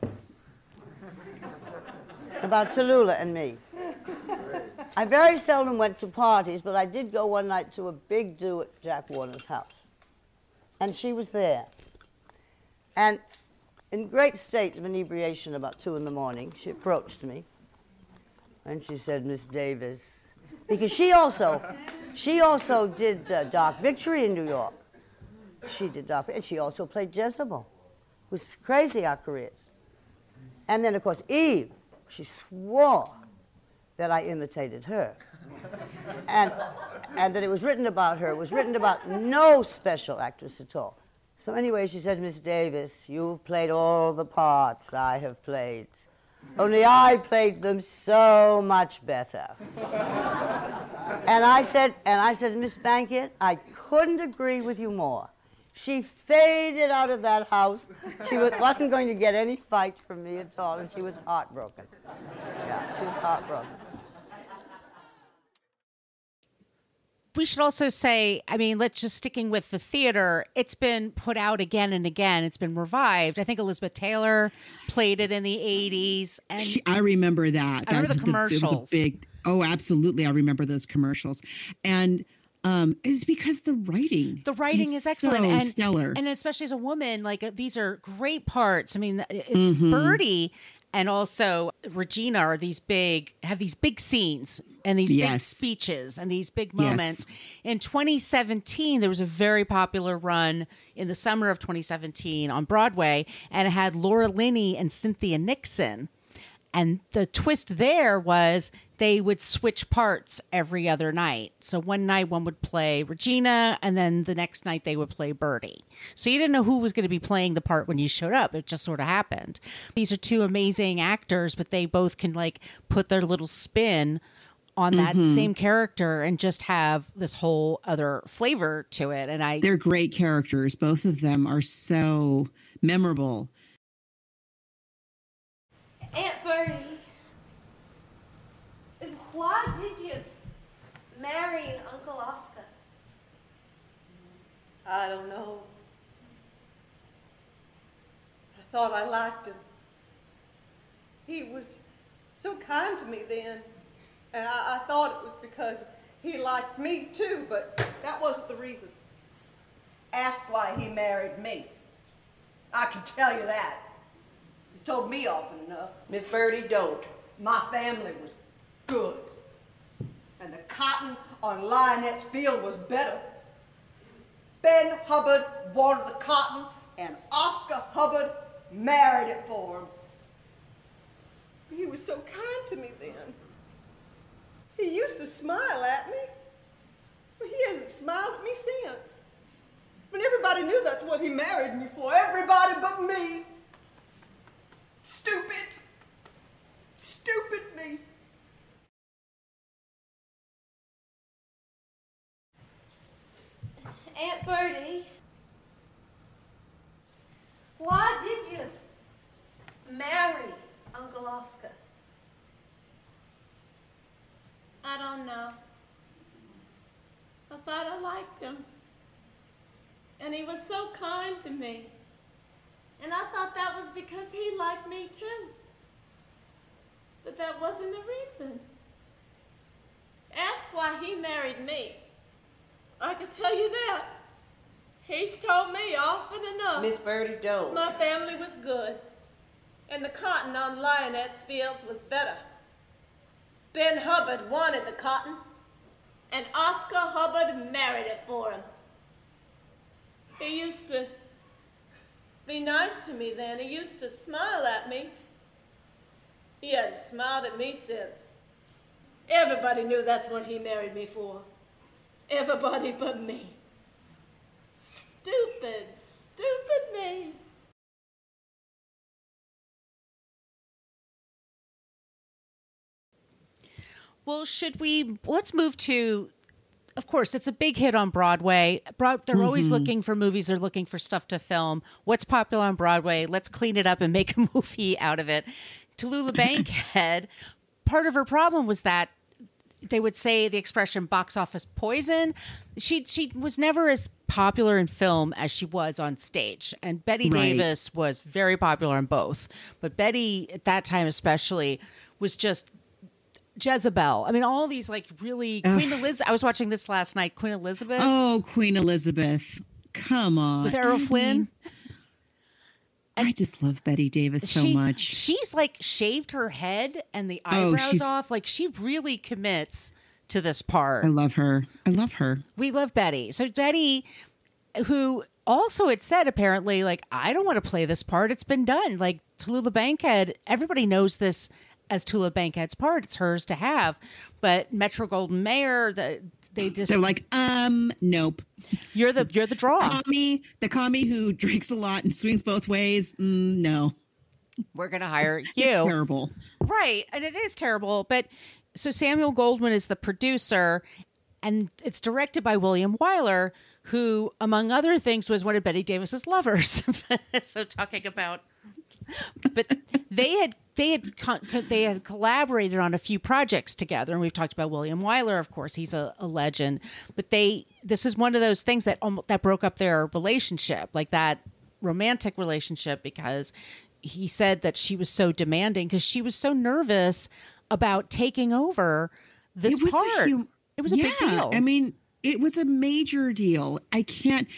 It's about Talulah and me. I very seldom went to parties, but I did go one night to a big do at Jack Warner's house. And she was there. And in great state of inebriation about 2 in the morning, she approached me. And she said, Miss Davis, because she also did Dark Victory in New York. She did Dark Victory, and she also played Jezebel. It was crazy, our careers. And then, of course, Eve, she swore that I imitated her. And that it was written about her. It was written about no special actress at all. So anyway, she said, Miss Davis, you've played all the parts I have played. Only I played them so much better. And I said, Miss Bankhead, I couldn't agree with you more. She faded out of that house. She wasn't going to get any fight from me at all, and she was heartbroken. Yeah, she was heartbroken. We should also say, let's just sticking with the theater, it's been put out again and again. It's been revived. I think Elizabeth Taylor played it in the 80s. And I remember that. I remember the commercials. Absolutely. I remember those commercials. And it's because the writing is excellent so and stellar. And especially as a woman, these are great parts. It's Bertie and also Regina have these big scenes and these big speeches and these big moments. Yes. In 2017, there was a very popular run in the summer of 2017 on Broadway, and it had Laura Linney and Cynthia Nixon. And the twist there was they would switch parts every other night. So one night one would play Regina, and then the next night they would play Bertie. So you didn't know who was going to be playing the part when you showed up. It just sort of happened. These are two amazing actors, but they both can put their little spin on that same character and just have this whole other flavor to it. And they're great characters. Both of them are so memorable. Aunt Bertie, why did you marry Uncle Oscar? I don't know. I thought I liked him. He was so kind to me then, and I thought it was because he liked me too, but that wasn't the reason. Ask why he married me. I can tell you that. told me often enough. Miss Birdie, don't. My family was good. And the cotton on Lionette's field was better. Ben Hubbard wanted the cotton, and Oscar Hubbard married it for him. He was so kind to me then. He used to smile at me, but he hasn't smiled at me since. But everybody knew that's what he married me for. Everybody but me. Stupid. Stupid me. Aunt Bertie, why did you marry Uncle Oscar? I don't know. I thought I liked him. And he was so kind to me. And I thought that was because he liked me too. But that wasn't the reason. Ask why he married me. I could tell you that. He's told me often enough. Miss Birdie, don't. My family was good. And the cotton on Lionette's fields was better. Ben Hubbard wanted the cotton. And Oscar Hubbard married it for him. He used to be nice to me then. He used to smile at me. He hadn't smiled at me since. Everybody knew that's what he married me for. Everybody but me. Stupid, stupid me. Well, let's move to, of course, it's a big hit on Broadway. They're always looking for movies. They're looking for stuff to film. What's popular on Broadway? Let's clean it up and make a movie out of it. Talulah Bankhead, part of her problem was that they would say the expression box office poison. She was never as popular in film as she was on stage. And Bette Davis was very popular in both. But Bette, at that time especially, was just Jezebel. I mean, all these like really Queen Elizabeth. I was watching this last night. Queen Elizabeth. Oh, Queen Elizabeth. Come on. With Errol Flynn. I just love Bette Davis so much. She's like shaved her head and the eyebrows off. Like she really commits to this part. I love her. I love her. We love Bette. So Bette, who also had said apparently, like, I don't want to play this part. It's been done. Like Talulah Bankhead, everybody knows this as Talulah Bankhead's part. It's hers to have. But Metro-Goldwyn-Mayer, they're like, nope. You're the draw. The commie who drinks a lot and swings both ways. No, we're gonna hire you. It's terrible, right? And it is terrible. But so Samuel Goldwyn is the producer, and it's directed by William Wyler, who, among other things, was one of Bette Davis's lovers. So talking about, but they had collaborated on a few projects together, and we've talked about William Wyler, of course, he's a legend. But this is one of those things that broke up their relationship, like that romantic relationship, because he said that she was so demanding because she was so nervous about taking over this part. It was a big deal. I mean, it was a major deal. I can't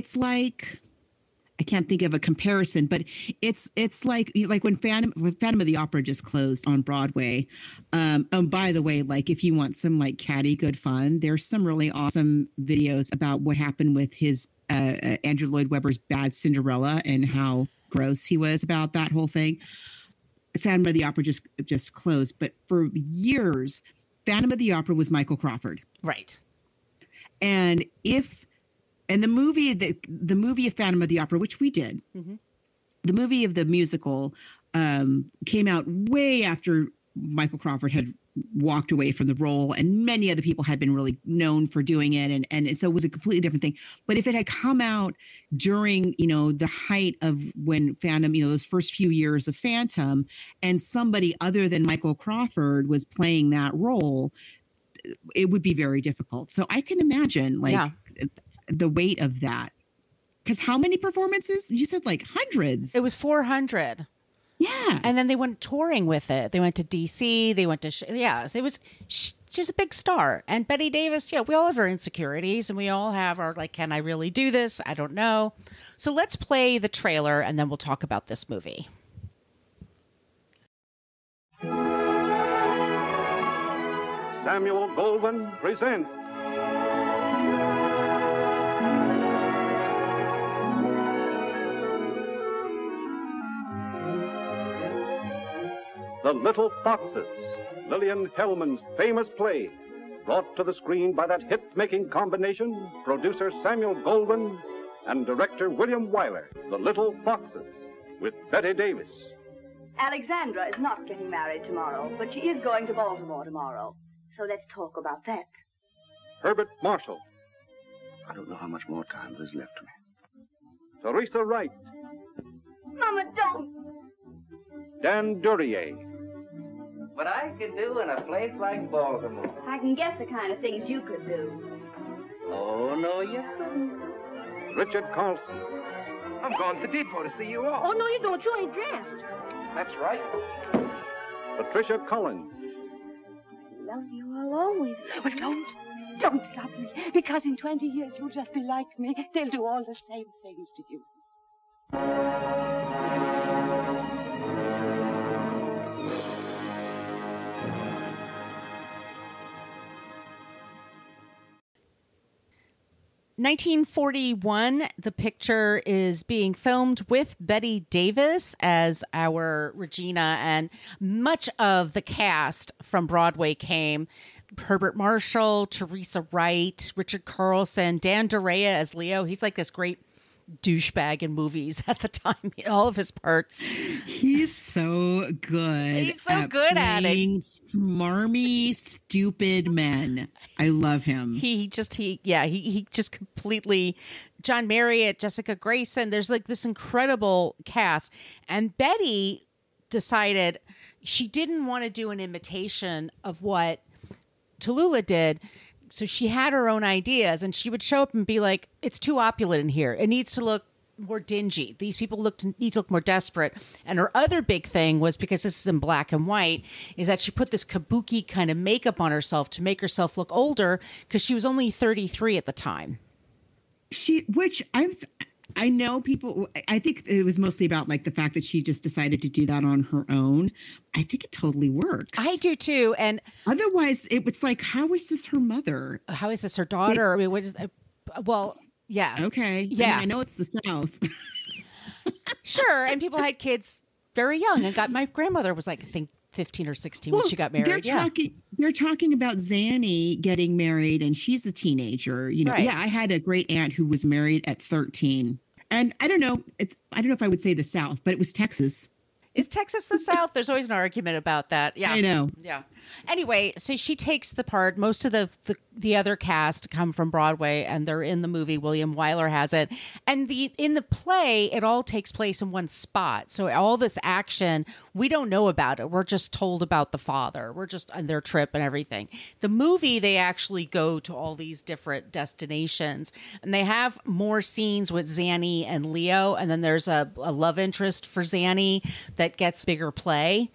think of a comparison, but it's like when Phantom of the Opera just closed on Broadway. By the way, like if you want some like catty good fun, there's some really awesome videos about what happened with his Andrew Lloyd Webber's Bad Cinderella and how gross he was about that whole thing. Phantom of the Opera just closed, but for years, Phantom of the Opera was Michael Crawford, right? And the movie of Phantom of the Opera, which we did, the movie of the musical came out way after Michael Crawford had walked away from the role, and many other people had been really known for doing it, and so it was a completely different thing. But if it had come out during, the height of when Phantom, those first few years of Phantom, and somebody other than Michael Crawford was playing that role, it would be very difficult. So I can imagine, the weight of that. Because how many performances? You said like hundreds. It was 400. Yeah. And then they went touring with it. They went to DC. They went to, so it was, she was a big star. And Bette Davis, we all have our insecurities and we all have our, like, can I really do this? I don't know. So let's play the trailer and then we'll talk about this movie. Samuel Goldwyn presents The Little Foxes, Lillian Hellman's famous play, brought to the screen by that hit-making combination, producer Samuel Goldwyn and director William Wyler. The Little Foxes, with Bette Davis. Alexandra is not getting married tomorrow, but she is going to Baltimore tomorrow. So let's talk about that. Herbert Marshall. I don't know how much more time there's left to me. Teresa Wright. Mama, don't. Dan Duryea. What I could do in a place like Baltimore. I can guess the kind of things you could do. Oh, no, you couldn't. Richard Carlson. I'm going to the depot to see you all. Oh, no, you don't. You ain't dressed. That's right. Patricia Collins. Love you, I'll always. Well, don't stop me, because in 20 years you'll just be like me. They'll do all the same things to you. 1941, the picture is being filmed with Bette Davis as our Regina, and much of the cast from Broadway came. Herbert Marshall, Teresa Wright, Richard Carlson, Dan Duryea as Leo. He's like this great douchebag in movies at the time, all of his parts. He's so good. He's so good at it. Smarmy, stupid men. I love him. He just completely, John Marriott, Jessica Grayson. There's like this incredible cast. And Bette decided she didn't want to do an imitation of what Talulah did. So she had her own ideas, and she would show up and be like, it's too opulent in here. It needs to look more dingy. These people need to look more desperate. And her other big thing was, because this is in black and white, is that she put this kabuki kind of makeup on herself to make herself look older, because she was only 33 at the time. I know people, I think it was mostly about like the fact that she just decided to do that on her own. I think it totally works. I do too. And otherwise it's like, how is this her mother? How is this her daughter? Yeah. Okay. Yeah. I know it's the South. Sure. And people had kids very young, and my grandmother was like, I think 15 or 16 when she got married. They're talking about Zanny getting married, and she's a teenager. You know, right. Yeah, I had a great aunt who was married at 13. And I don't know if I would say the South, but it was Texas. Is Texas the South? There's always an argument about that. Yeah, I know. Yeah. Anyway, so she takes the part. Most of the other cast come from Broadway, and they're in the movie. William Wyler has it. And in the play, it all takes place in one spot. So all this action, we don't know about it. We're just told about the father. We're just on their trip and everything. The movie, they actually go to all these different destinations, and they have more scenes with Zanny and Leo. And then there's a love interest for Zanny that gets bigger play.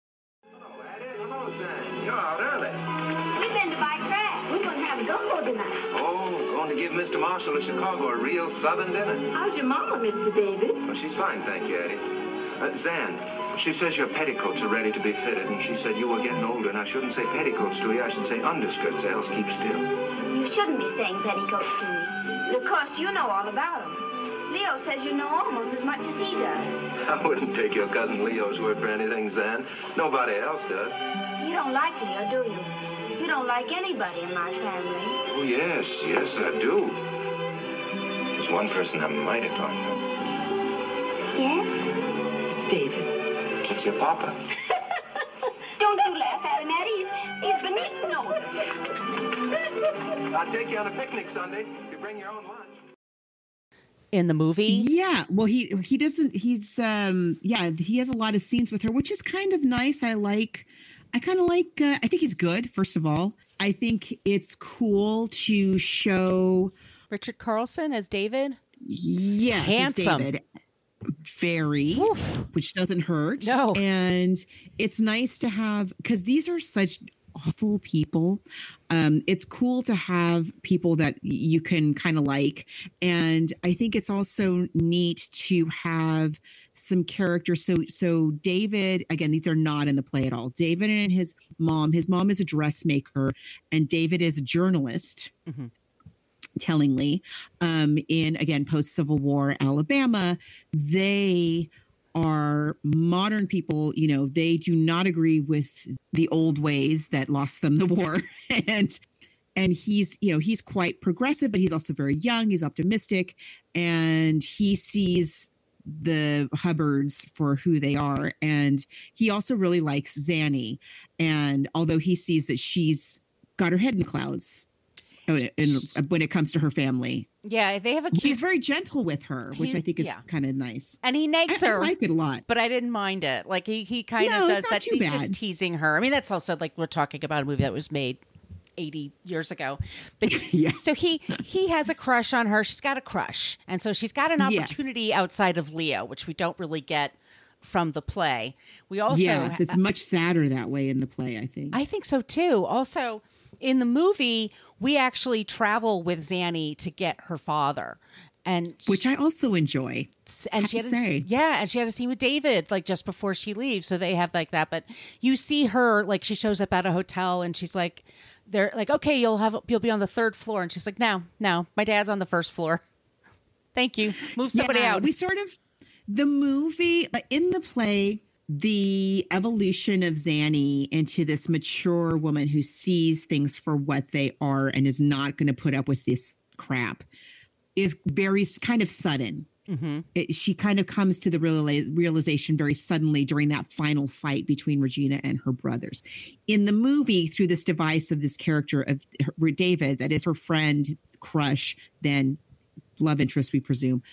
You're out early. We've been to buy crab. We're going to have a gumbo tonight. Oh, going to give Mr. Marshall of Chicago a real southern dinner. How's your mama, Mr. David? Well, she's fine, thank you, Eddie. Zan, she says your petticoats are ready to be fitted, and she said you were getting older, and I shouldn't say petticoats to you. I should say underskirts, else keep still. You shouldn't be saying petticoats to me. But of course, you know all about them. Leo says you know almost as much as he does. I wouldn't take your cousin Leo's word for anything, Zan. Nobody else does. You don't like Leo, do you? You don't like anybody in my family. Oh, yes, I do. There's one person I'm mighty fond of. Yes? It's David. It's your papa. Don't you laugh at him, Eddie. He's beneath notice. I'll take you on a picnic Sunday. You bring your own lunch. In the movie? Yeah. Well, he doesn't, he has a lot of scenes with her, which is kind of nice. I think he's good, first of all. I think it's cool to show Richard Carlson as David. Yes. Handsome. As David. Very, Oof. Which doesn't hurt. No. And it's nice to have, because these are such awful people. It's cool to have people that you can kind of like. And I think it's also neat to have some characters. So David, again, these are not in the play at all. David and his mom is a dressmaker, and David is a journalist. Mm-hmm. Tellingly, in, again, post-Civil War Alabama, they are modern people. You know, they do not agree with the old ways that lost them the war. And he's quite progressive, but he's also very young. He's optimistic, and he sees the Hubbards for who they are. And he also really likes Zanny. And although he sees that she's got her head in the clouds when it comes to her family. Yeah, they have a cute... He's very gentle with her, which I think is kind of nice. And he nags her. I like it a lot. But I didn't mind it. Like, he kind of does that. He's just teasing her. I mean, that's also, like, we're talking about a movie that was made 80 years ago. But yeah. So he has a crush on her. She's got a crush. And so she's got an opportunity outside of Leo, which we don't really get from the play. We also... Yes, it's much sadder that way in the play, I think. I think so, too. Also... in the movie, we actually travel with Zanny to get her father, and which I also enjoy. And she had and she had a scene with David like just before she leaves, so they have like that. But you see her like she shows up at a hotel, and she's like, they're like, okay, you'll be on the third floor, and she's like, no, my dad's on the first floor. Thank you. Move somebody out. We sort of the movie in the play. The evolution of Zanny into this mature woman who sees things for what they are and is not going to put up with this crap is very kind of sudden. Mm-hmm. She kind of comes to the realization very suddenly during that final fight between Regina and her brothers. In the movie, through this device of this character of David, that is her friend, crush, then love interest, we presume.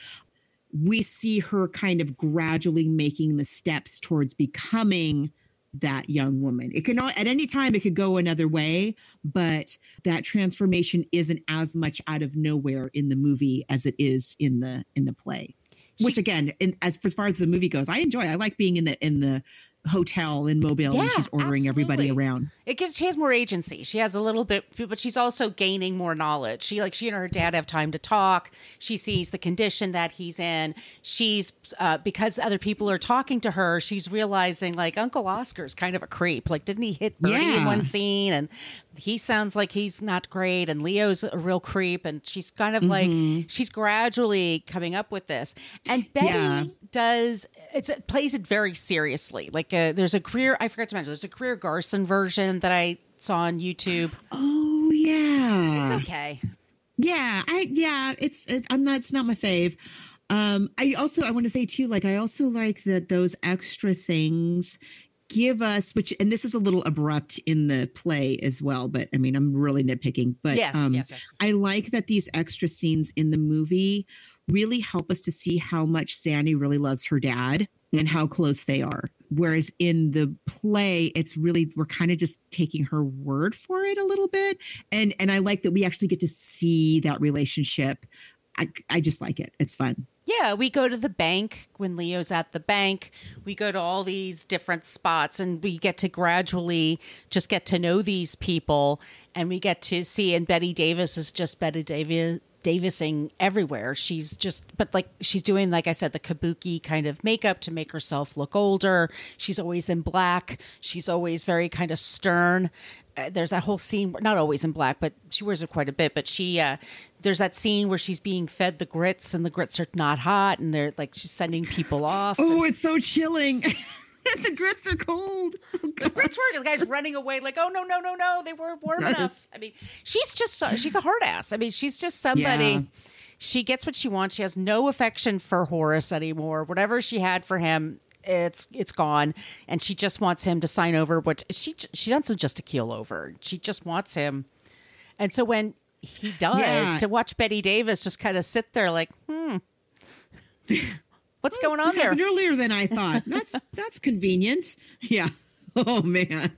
We see her kind of gradually making the steps towards becoming that young woman. It can at any time it could go another way, but that transformation isn't as much out of nowhere in the movie as it is in the play. Which again, as far as the movie goes, I enjoy. I like being in the hotel in Mobile and she's ordering everybody around. She has more agency. She has a little bit, but she's also gaining more knowledge. She and her dad have time to talk. She sees the condition that he's in. She's because other people are talking to her, she's realizing like Uncle Oscar's kind of a creep. Like, didn't he hit Bertie in one scene? And he sounds like he's not great. And Leo's a real creep. And she's kind of like, she's gradually coming up with this. And Betty plays it very seriously. Like there's a Greer, I forgot to mention, there's a Greer Garson version that I saw on YouTube. Oh yeah. It's okay. Yeah. It's not my fave. I want to say too, like, I also like that those extra things give us, and this is a little abrupt in the play as well, but I mean, I'm really nitpicking, but yes. I like that these extra scenes in the movie really help us to see how much Sandy really loves her dad and how close they are. Whereas in the play, it's really, we're kind of just taking her word for it a little bit. And I like that we actually get to see that relationship. I just like it. It's fun. Yeah, we go to the bank when Leo's at the bank. We go to all these different spots and we get to gradually just get to know these people. And we get to see, and Bette Davis is just Bette Davising everywhere. She's doing, like I said, the kabuki kind of makeup to make herself look older. She's always in black. She's always very kind of stern. There's that whole scene, not always in black, but she wears it quite a bit. But there's that scene where she's being fed the grits and the grits are not hot and they're like, she's sending people off. Oh, it's so chilling. The grits are cold. Oh, the grits were, the guy's running away like, oh, no. They weren't warm enough. I mean, she's a hard ass. I mean, she's just somebody. Yeah. She gets what she wants. She has no affection for Horace anymore. Whatever she had for him, it's gone. And she just wants him to sign over what she doesn't just to keel over. She just wants him. And so when he does, to watch Bette Davis just kind of sit there like, what's going on this there? Happened earlier than I thought. That's convenient. Yeah. Oh man.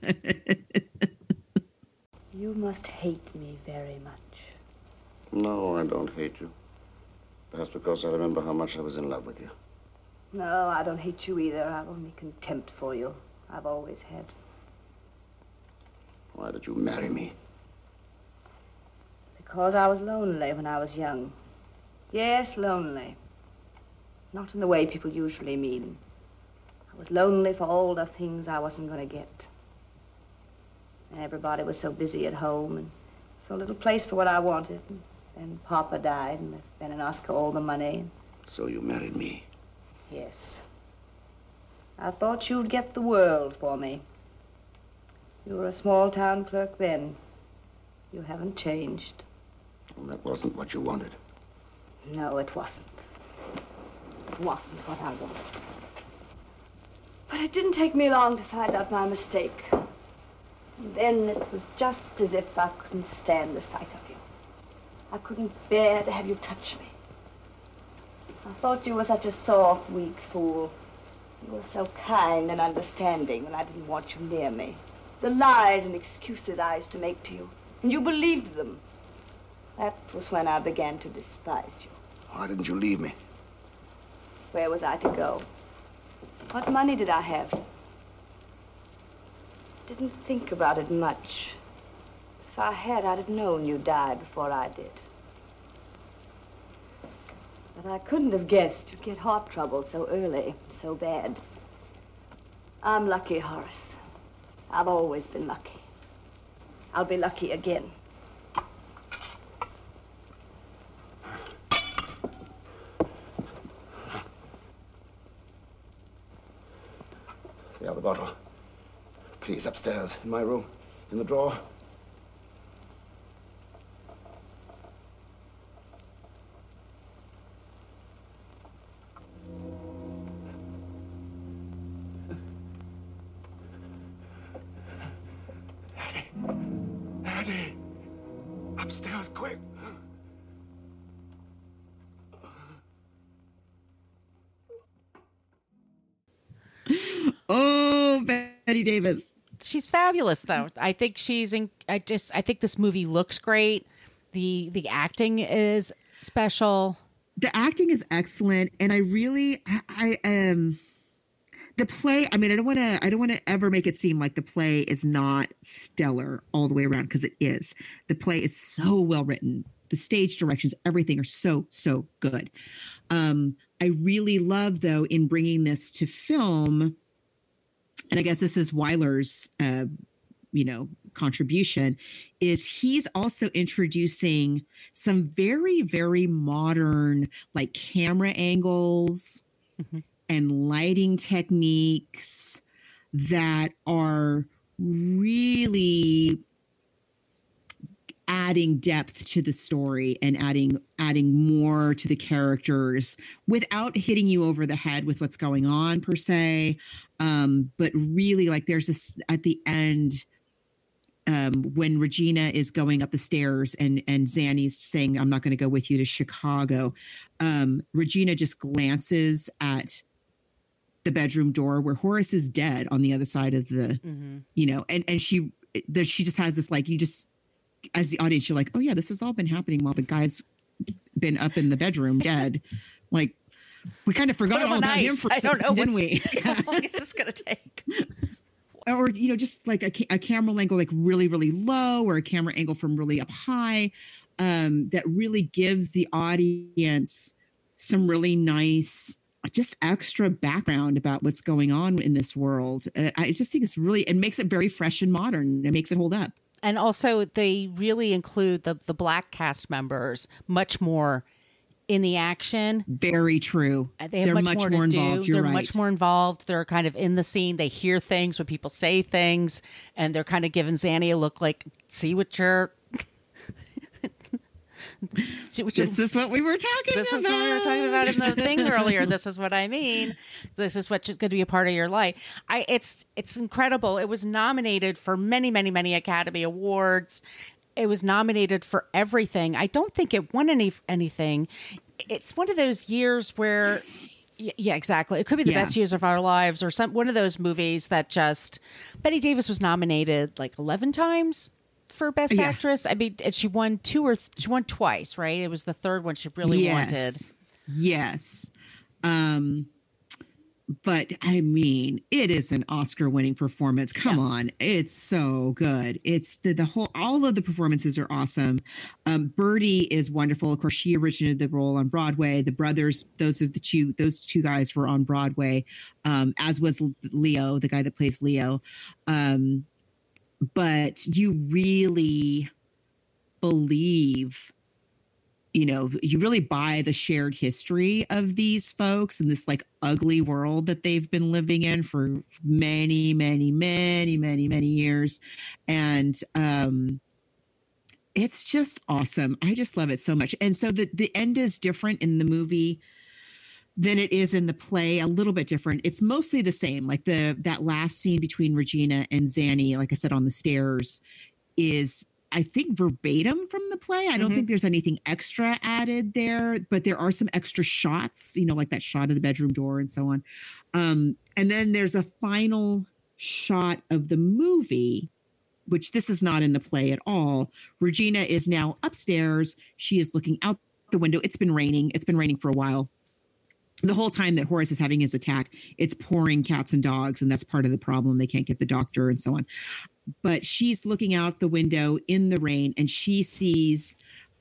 You must hate me very much. No, I don't hate you. Perhaps because I remember how much I was in love with you. No, I don't hate you either. I've only contempt for you. I've always had. Why did you marry me? Because I was lonely when I was young. Yes, lonely. Not in the way people usually mean. I was lonely for all the things I wasn't going to get. And everybody was so busy at home and so little place for what I wanted. And then Papa died and left Ben and Oscar all the money. So you married me? Yes. I thought you'd get the world for me. You were a small-town clerk then. You haven't changed. Well, that wasn't what you wanted. No, it wasn't. It wasn't what I wanted. But it didn't take me long to find out my mistake. And then it was just as if I couldn't stand the sight of you. I couldn't bear to have you touch me. I thought you were such a soft, weak fool. You were so kind and understanding when I didn't want you near me. The lies and excuses I used to make to you, and you believed them. That was when I began to despise you. Why didn't you leave me? Where was I to go? What money did I have? Didn't think about it much. If I had, I'd have known you died before I did. But I couldn't have guessed you'd get heart trouble so early, so bad. I'm lucky, Horace. I've always been lucky. I'll be lucky again. The other bottle. Please, upstairs, in my room, in the drawer. Daddy! Upstairs, quick! Oh, Bette Davis. She's fabulous, though. I think I think this movie looks great. The acting is special. The acting is excellent, and I really, the play. I mean, I don't want to ever make it seem like the play is not stellar all the way around, because it is. The play is so well written. The stage directions, everything are so good. I really love, though, in bringing this to film, and I guess this is Wyler's, contribution, is he's also introducing some very, very modern, like, camera angles and lighting techniques that are really adding depth to the story and adding more to the characters without hitting you over the head with what's going on per se. But really, like, there's this at the end, when Regina is going up the stairs and Zanny's saying, "I'm not going to go with you to Chicago." Regina just glances at the bedroom door where Horace is dead on the other side of the, and she just has this, like, you just, as the audience, you're like, oh yeah, this has all been happening while the guy's been up in the bedroom dead. Like, we kind of forgot all about him for a second, didn't we? How long is this going to take? Or, just like a camera angle, like really, really low, or a camera angle from really up high, that really gives the audience some really nice, just extra background about what's going on in this world. I just think it makes it very fresh and modern. It makes it hold up. And also, they really include the black cast members much more in the action. Very true. They're much more involved. You're They're right. much more involved. They're kind of in the scene. They hear things when people say things, and they're kind of giving Zanny a look like, see what you're... This is what we were talking about. This is what we were talking about in the thing earlier. This is what I mean. This is what's going to be a part of your life. It's incredible. It was nominated for many, many, many Academy Awards. It was nominated for everything. I don't think it won anything. It's one of those years where, yeah, exactly. It could be the best years of our lives, or one of those movies that just. Bette Davis was nominated like 11 times for Best Actress. I mean, and she won she won twice, right? It was the third one she really wanted. Yes. But I mean, it is an Oscar-winning performance. Come on, it's so good. It's the whole, all of the performances are awesome. Birdie is wonderful. Of course, she originated the role on Broadway. The brothers, those two guys were on Broadway, as was Leo, the guy that plays Leo. But you really believe, you really buy the shared history of these folks and this like ugly world that they've been living in for many, many, many, many, many years. And it's just awesome. I just love it so much. And so the end is different in the movie than it is in the play, a little bit different. It's mostly the same. Like that last scene between Regina and Zanny, like I said, on the stairs is, I think, verbatim from the play. I don't think there's anything extra added there, but there are some extra shots, like that shot of the bedroom door and so on. And then there's a final shot of the movie, which this is not in the play at all. Regina is now upstairs. She is looking out the window. It's been raining. It's been raining for a while. The whole time that Horace is having his attack, it's pouring cats and dogs, and that's part of the problem. They can't get the doctor and so on. But she's looking out the window in the rain, and she sees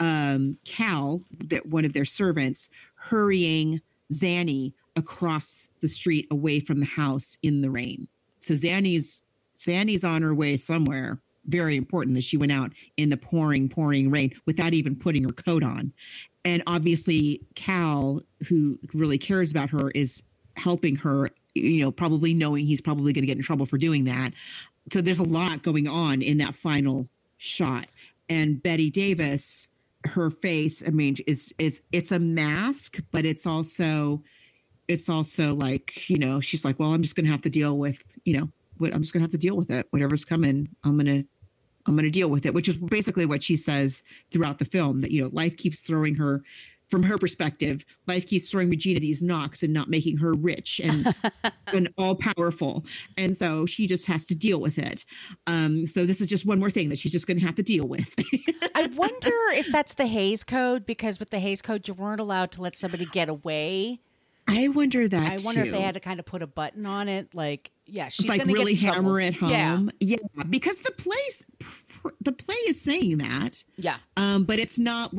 Cal, one of their servants, hurrying Zanny across the street away from the house in the rain. So Zanny's on her way somewhere. Very important that she went out in the pouring rain without even putting her coat on. And obviously Cal, who really cares about her, is helping her, probably knowing he's probably going to get in trouble for doing that. So there's a lot going on in that final shot. And Bette Davis, her face, I mean, it's a mask, but it's also like, she's like, well, I'm just going to have to deal with, I'm just going to have to deal with it. Whatever's coming, I'm going to deal with it, which is basically what she says throughout the film, that, life keeps throwing her, from her perspective, life keeps throwing Regina these knocks and not making her rich and, and all powerful. And so she just has to deal with it. So this is just one more thing that she's just going to have to deal with. I wonder if that's the Hays Code, because with the Hays Code, you weren't allowed to let somebody get away. I wonder that I wonder too. if they had to kind of put a button on it. Like, yeah, she's like gonna really get in hammer trouble. it home. Yeah, because the play is saying that. Yeah. But it's not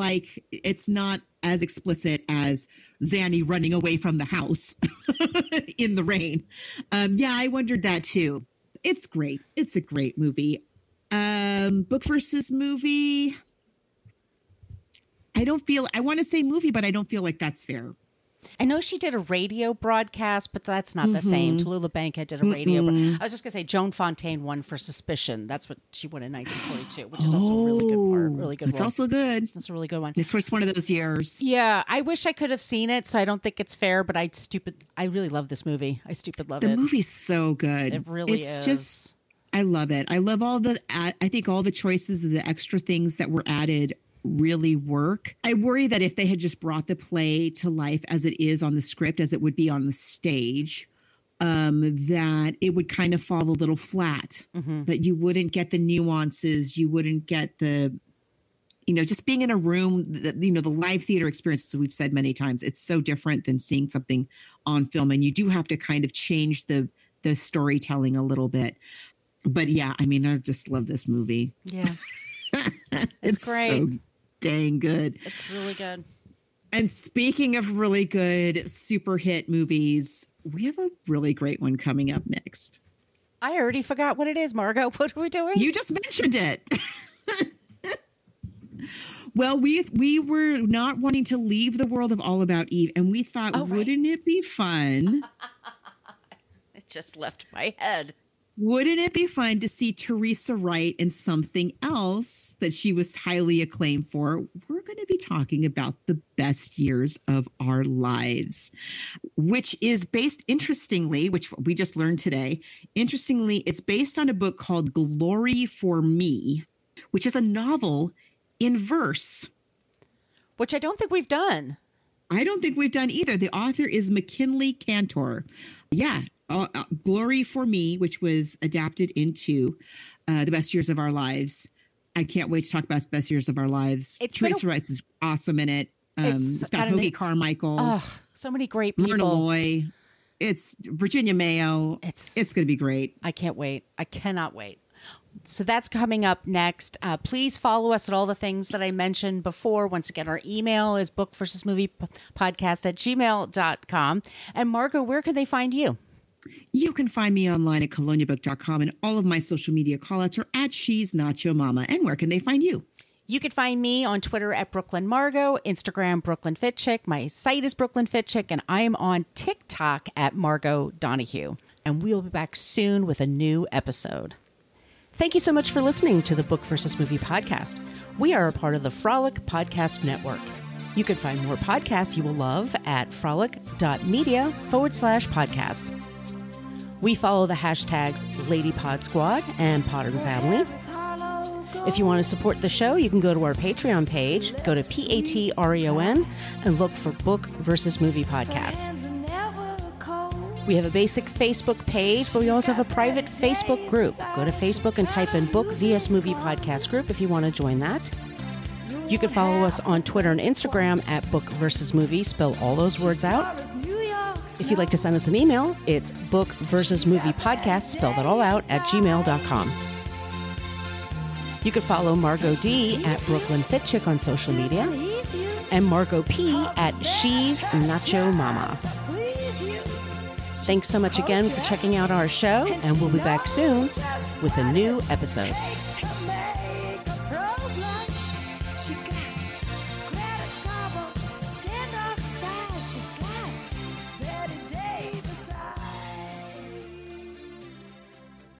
as explicit as Zanny running away from the house in the rain. I wondered that too. It's great. It's a great movie. Book versus movie. I want to say movie, but I don't feel like that's fair. I know she did a radio broadcast, but that's not the same. Talulah Bankhead did a radio. I was just going to say Joan Fontaine won for Suspicion. That's what she won in 1942, which is also a really good part. Really good. It's role. also good. That's a really good one. It's one of those years. Yeah, I wish I could have seen it, so I don't think it's fair. But I really love this movie. I love it. The movie's so good. It really is. It's just, I love it. I love I think all the choices, the extra things that were added really work. I worry that if they had just brought the play to life as it is on the script, as it would be on the stage, that it would kind of fall a little flat, that you wouldn't get the nuances, you wouldn't get the, just being in a room, the live theater experience, as we've said many times, it's so different than seeing something on film. And you do have to kind of change the storytelling a little bit. But yeah, I mean, I just love this movie. Yeah. It's great. So dang good. It's really good. And speaking of really good super hit movies, we have a really great one coming up next. I already forgot what it is, Margot. What are we doing? You just mentioned it. Well, we were not wanting to leave the world of All About Eve, and we thought, wouldn't it be fun? It just left my head. Wouldn't it be fun to see Teresa Wright in something else that she was highly acclaimed for? We're going to be talking about The Best Years of Our Lives, which is based, interestingly, which we just learned today. Interestingly, it's based on a book called Glory for Me, which is a novel in verse. Which I don't think we've done. I don't think we've done either. The author is McKinley Cantor. Yeah. Glory for Me, which was adapted into The Best Years of Our Lives. I can't wait to talk about Best Years of Our Lives. Teresa Wright is awesome in it. It's got Hoagie Carmichael. Oh, so many great people. Lorna Loy. It's Virginia Mayo. It's going to be great. I can't wait. I cannot wait. So that's coming up next. Please follow us at all the things that I mentioned before. Once again, our email is bookversusmoviepodcast@gmail.com. And Margot, where can they find you? You can find me online at coloniabook.com, and all of my social media callouts are at She's Not Your Mama. And where can they find you? You can find me on Twitter at Brooklyn Margot, Instagram Brooklyn Fit Chick. My site is Brooklyn Fit Chick, and I am on TikTok at Margot Donahue. And we'll be back soon with a new episode. Thank you so much for listening to the Book versus Movie podcast. We are a part of the Frolic Podcast Network. You can find more podcasts you will love at frolic.media/podcasts. We follow the hashtags LadyPodSquad and Podern Family. If you want to support the show, you can go to our Patreon page, go to Patreon, and look for Book versus Movie Podcast. We have a basic Facebook page, but we also have a private Facebook group. Go to Facebook and type in Book vs. Movie Podcast Group if you want to join that. You can follow us on Twitter and Instagram at Book versus Movie. Spell all those words out. If you'd like to send us an email, it's Book versus Movie Podcast, spell that all out, at gmail.com. You can follow Margot D at Brooklyn Fit Chick on social media, and Margot P at She's Nacho Mama. Thanks so much again for checking out our show, and we'll be back soon with a new episode.